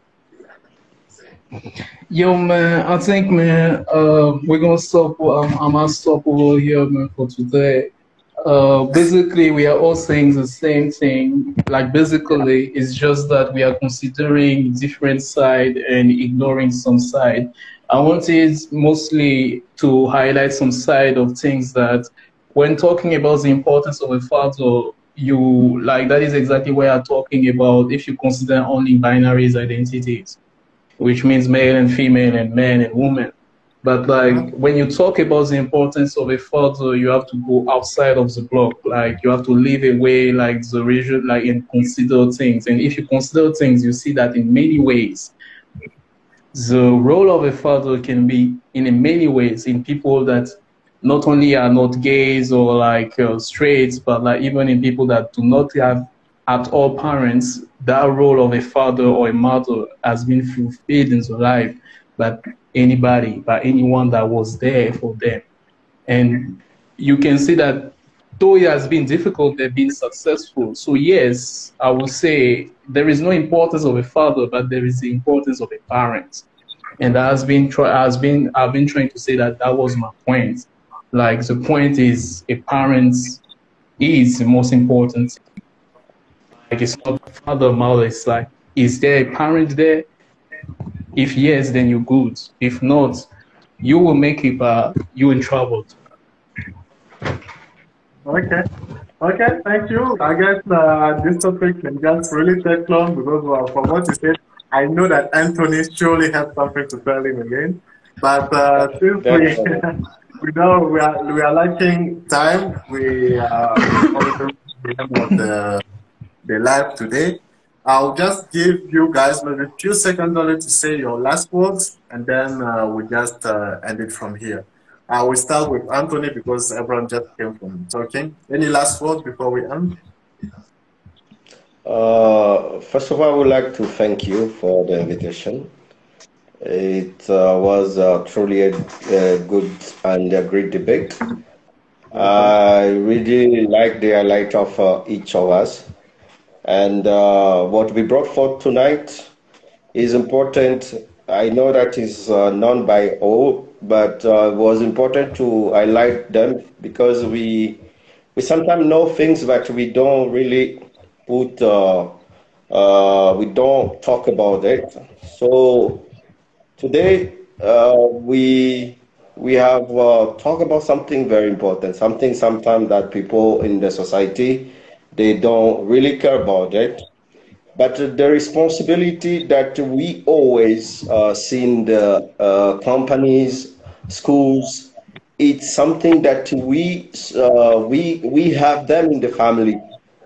Speaker 2: Yo, man, I think, man, we're gonna stop. I'm gonna stop over here, man, for today. Basically, we are all saying the same thing. Like, basically, it's just that we are considering different side and ignoring some side. I wanted mostly to highlight some side of things that, when talking about the importance of a father, that is exactly what I'm talking about. If you consider only binaries identities, which means male and female and man and woman. But like when you talk about the importance of a father, you have to go outside of the block. Like you have to leave away like the region, like and consider things. And if you consider things, you see that in many ways, the role of a father can be in many ways in people that not only are not gays or like straights, but like even in people that do not have at all parents, that role of a father or a mother has been fulfilled in the life by anyone that was there for them. And you can see that though it has been difficult, they've been successful. So yes, I would say there is no importance of a father, but there is the importance of a parent. And I've been trying to say that was my point. Like the point is a parent is the most important. Like it's not father, mother, it's like, is there a parent there? If yes, then you're good. If not, you will make it, you're in trouble.
Speaker 5: Okay. Okay, thank you. I guess this topic can just really take long because from what you said, I know that Anthony surely has something to tell him again. But since we know we are lacking time, we are the live today. I'll just give you guys maybe a few seconds only to say your last words, and then we'll just end it from here. I will start with Anthony because everyone just came from talking. Any last words before we end?
Speaker 3: First of all, I would like to thank you for the invitation. It was truly a good and a great debate.
Speaker 5: Okay.
Speaker 3: I really like the highlight of each of us. And what we brought forth tonight is important. I know that is known by all, but it was important to highlight them because we sometimes know things that we don't really put, we don't talk about it. So today, we have talked about something very important, something sometimes that people in the society they don't really care about it, but the responsibility that we always see in the companies, schools, it's something that we have them in the family.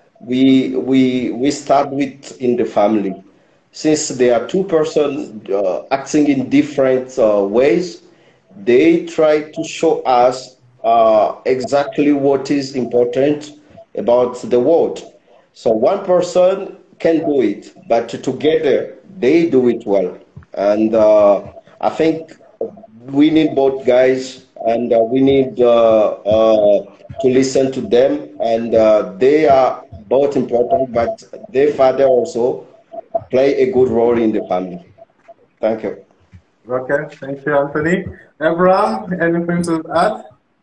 Speaker 3: We start with in the family. Since there are two persons acting in different ways, they try to show us exactly what is important about the world. So one person can do it, but together they do it well. And I think we need both guys, and we need to listen to them. And they are both important, but their father also play a good role in the family. Thank you.
Speaker 5: Okay. Thank you, Anthony. Abraham, anything to add?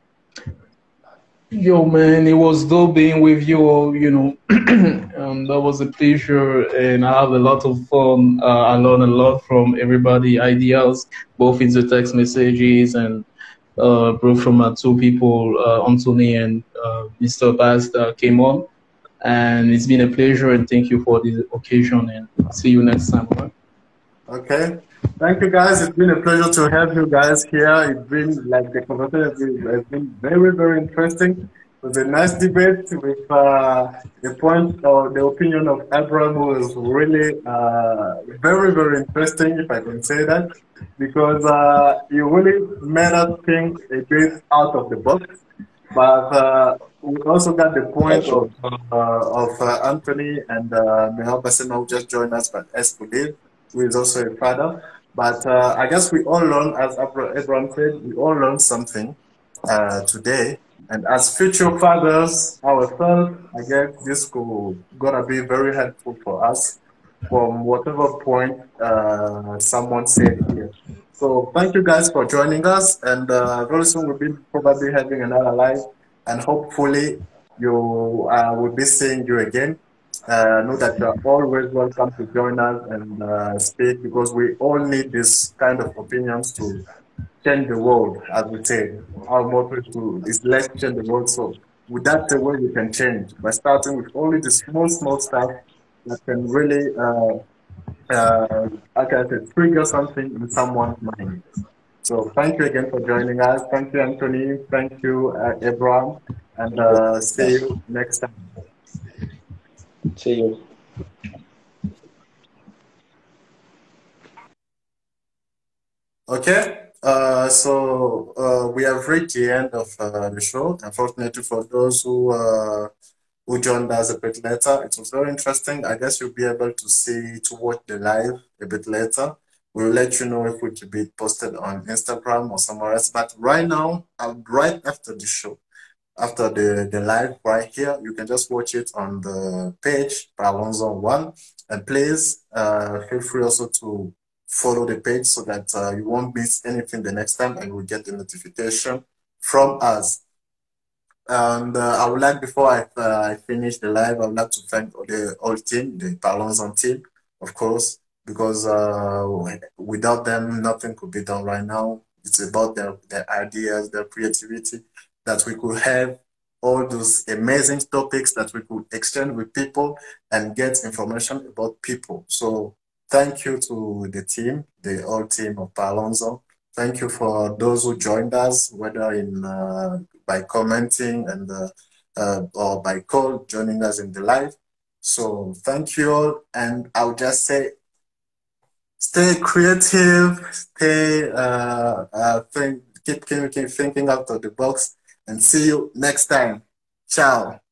Speaker 2: Yo, man, it was dope being with you all. That was a pleasure, and I have a lot of fun. I learned a lot from everybody, ideas, both in the text messages and both from two people, Anthony and Mr. Bass, that came on. And it's been a pleasure, and thank you for this occasion. And see you next time. All right?
Speaker 5: Okay. Thank you, guys. It's been a pleasure to have you guys here. It's been like the conversation has been very, very interesting. It was a nice debate with the point or the opinion of Abraham, who was really very, very interesting, if I can say that, because he really made us think a bit out of the box. But we also got the point
Speaker 3: That's right.
Speaker 5: of Anthony and Mehal Basema, who just joined us, but Escudero, who is also a father. But I guess we all learn, as Abraham said, we all learned something today. And as future fathers ourselves, I guess this could gonna be very helpful for us from whatever point someone said here. So thank you guys for joining us, and very soon we'll be probably having another live, and hopefully you will be seeing you again. Know that you're always welcome to join us and speak, because we all need this kind of opinions to change the world, as we say. Our motto is let's change the world. So with that, the way we can change by starting with only the small, small stuff that can really like I said, trigger something in someone's mind. So thank you again for joining us. Thank you, Anthony. Thank you, Abraham. And see
Speaker 3: Yes.
Speaker 5: you next time.
Speaker 3: See you.
Speaker 5: Okay. We have reached the end of the show. Unfortunately, for those who joined us a bit later, it was very interesting. I guess you'll be able to watch the live a bit later. We'll let you know if it will be posted on Instagram or somewhere else. But right now, right after the show, after the live right here, you can just watch it on the page by Alonso One. And please feel free also to follow the page so that you won't miss anything the next time, and you will get the notification from us. And I would like, before I finish the live, I would like to thank the whole team, the Parlons team, of course, because without them, nothing could be done right now. It's about their ideas, their creativity, that we could have all those amazing topics that we could exchange with people and get information about people. So thank you to the team, the whole team of Parlons. Thank you for those who joined us, whether in by commenting and or by call, joining us in the live. So thank you all, and I'll just say, stay creative, stay keep thinking out of the box, and see you next time. Ciao.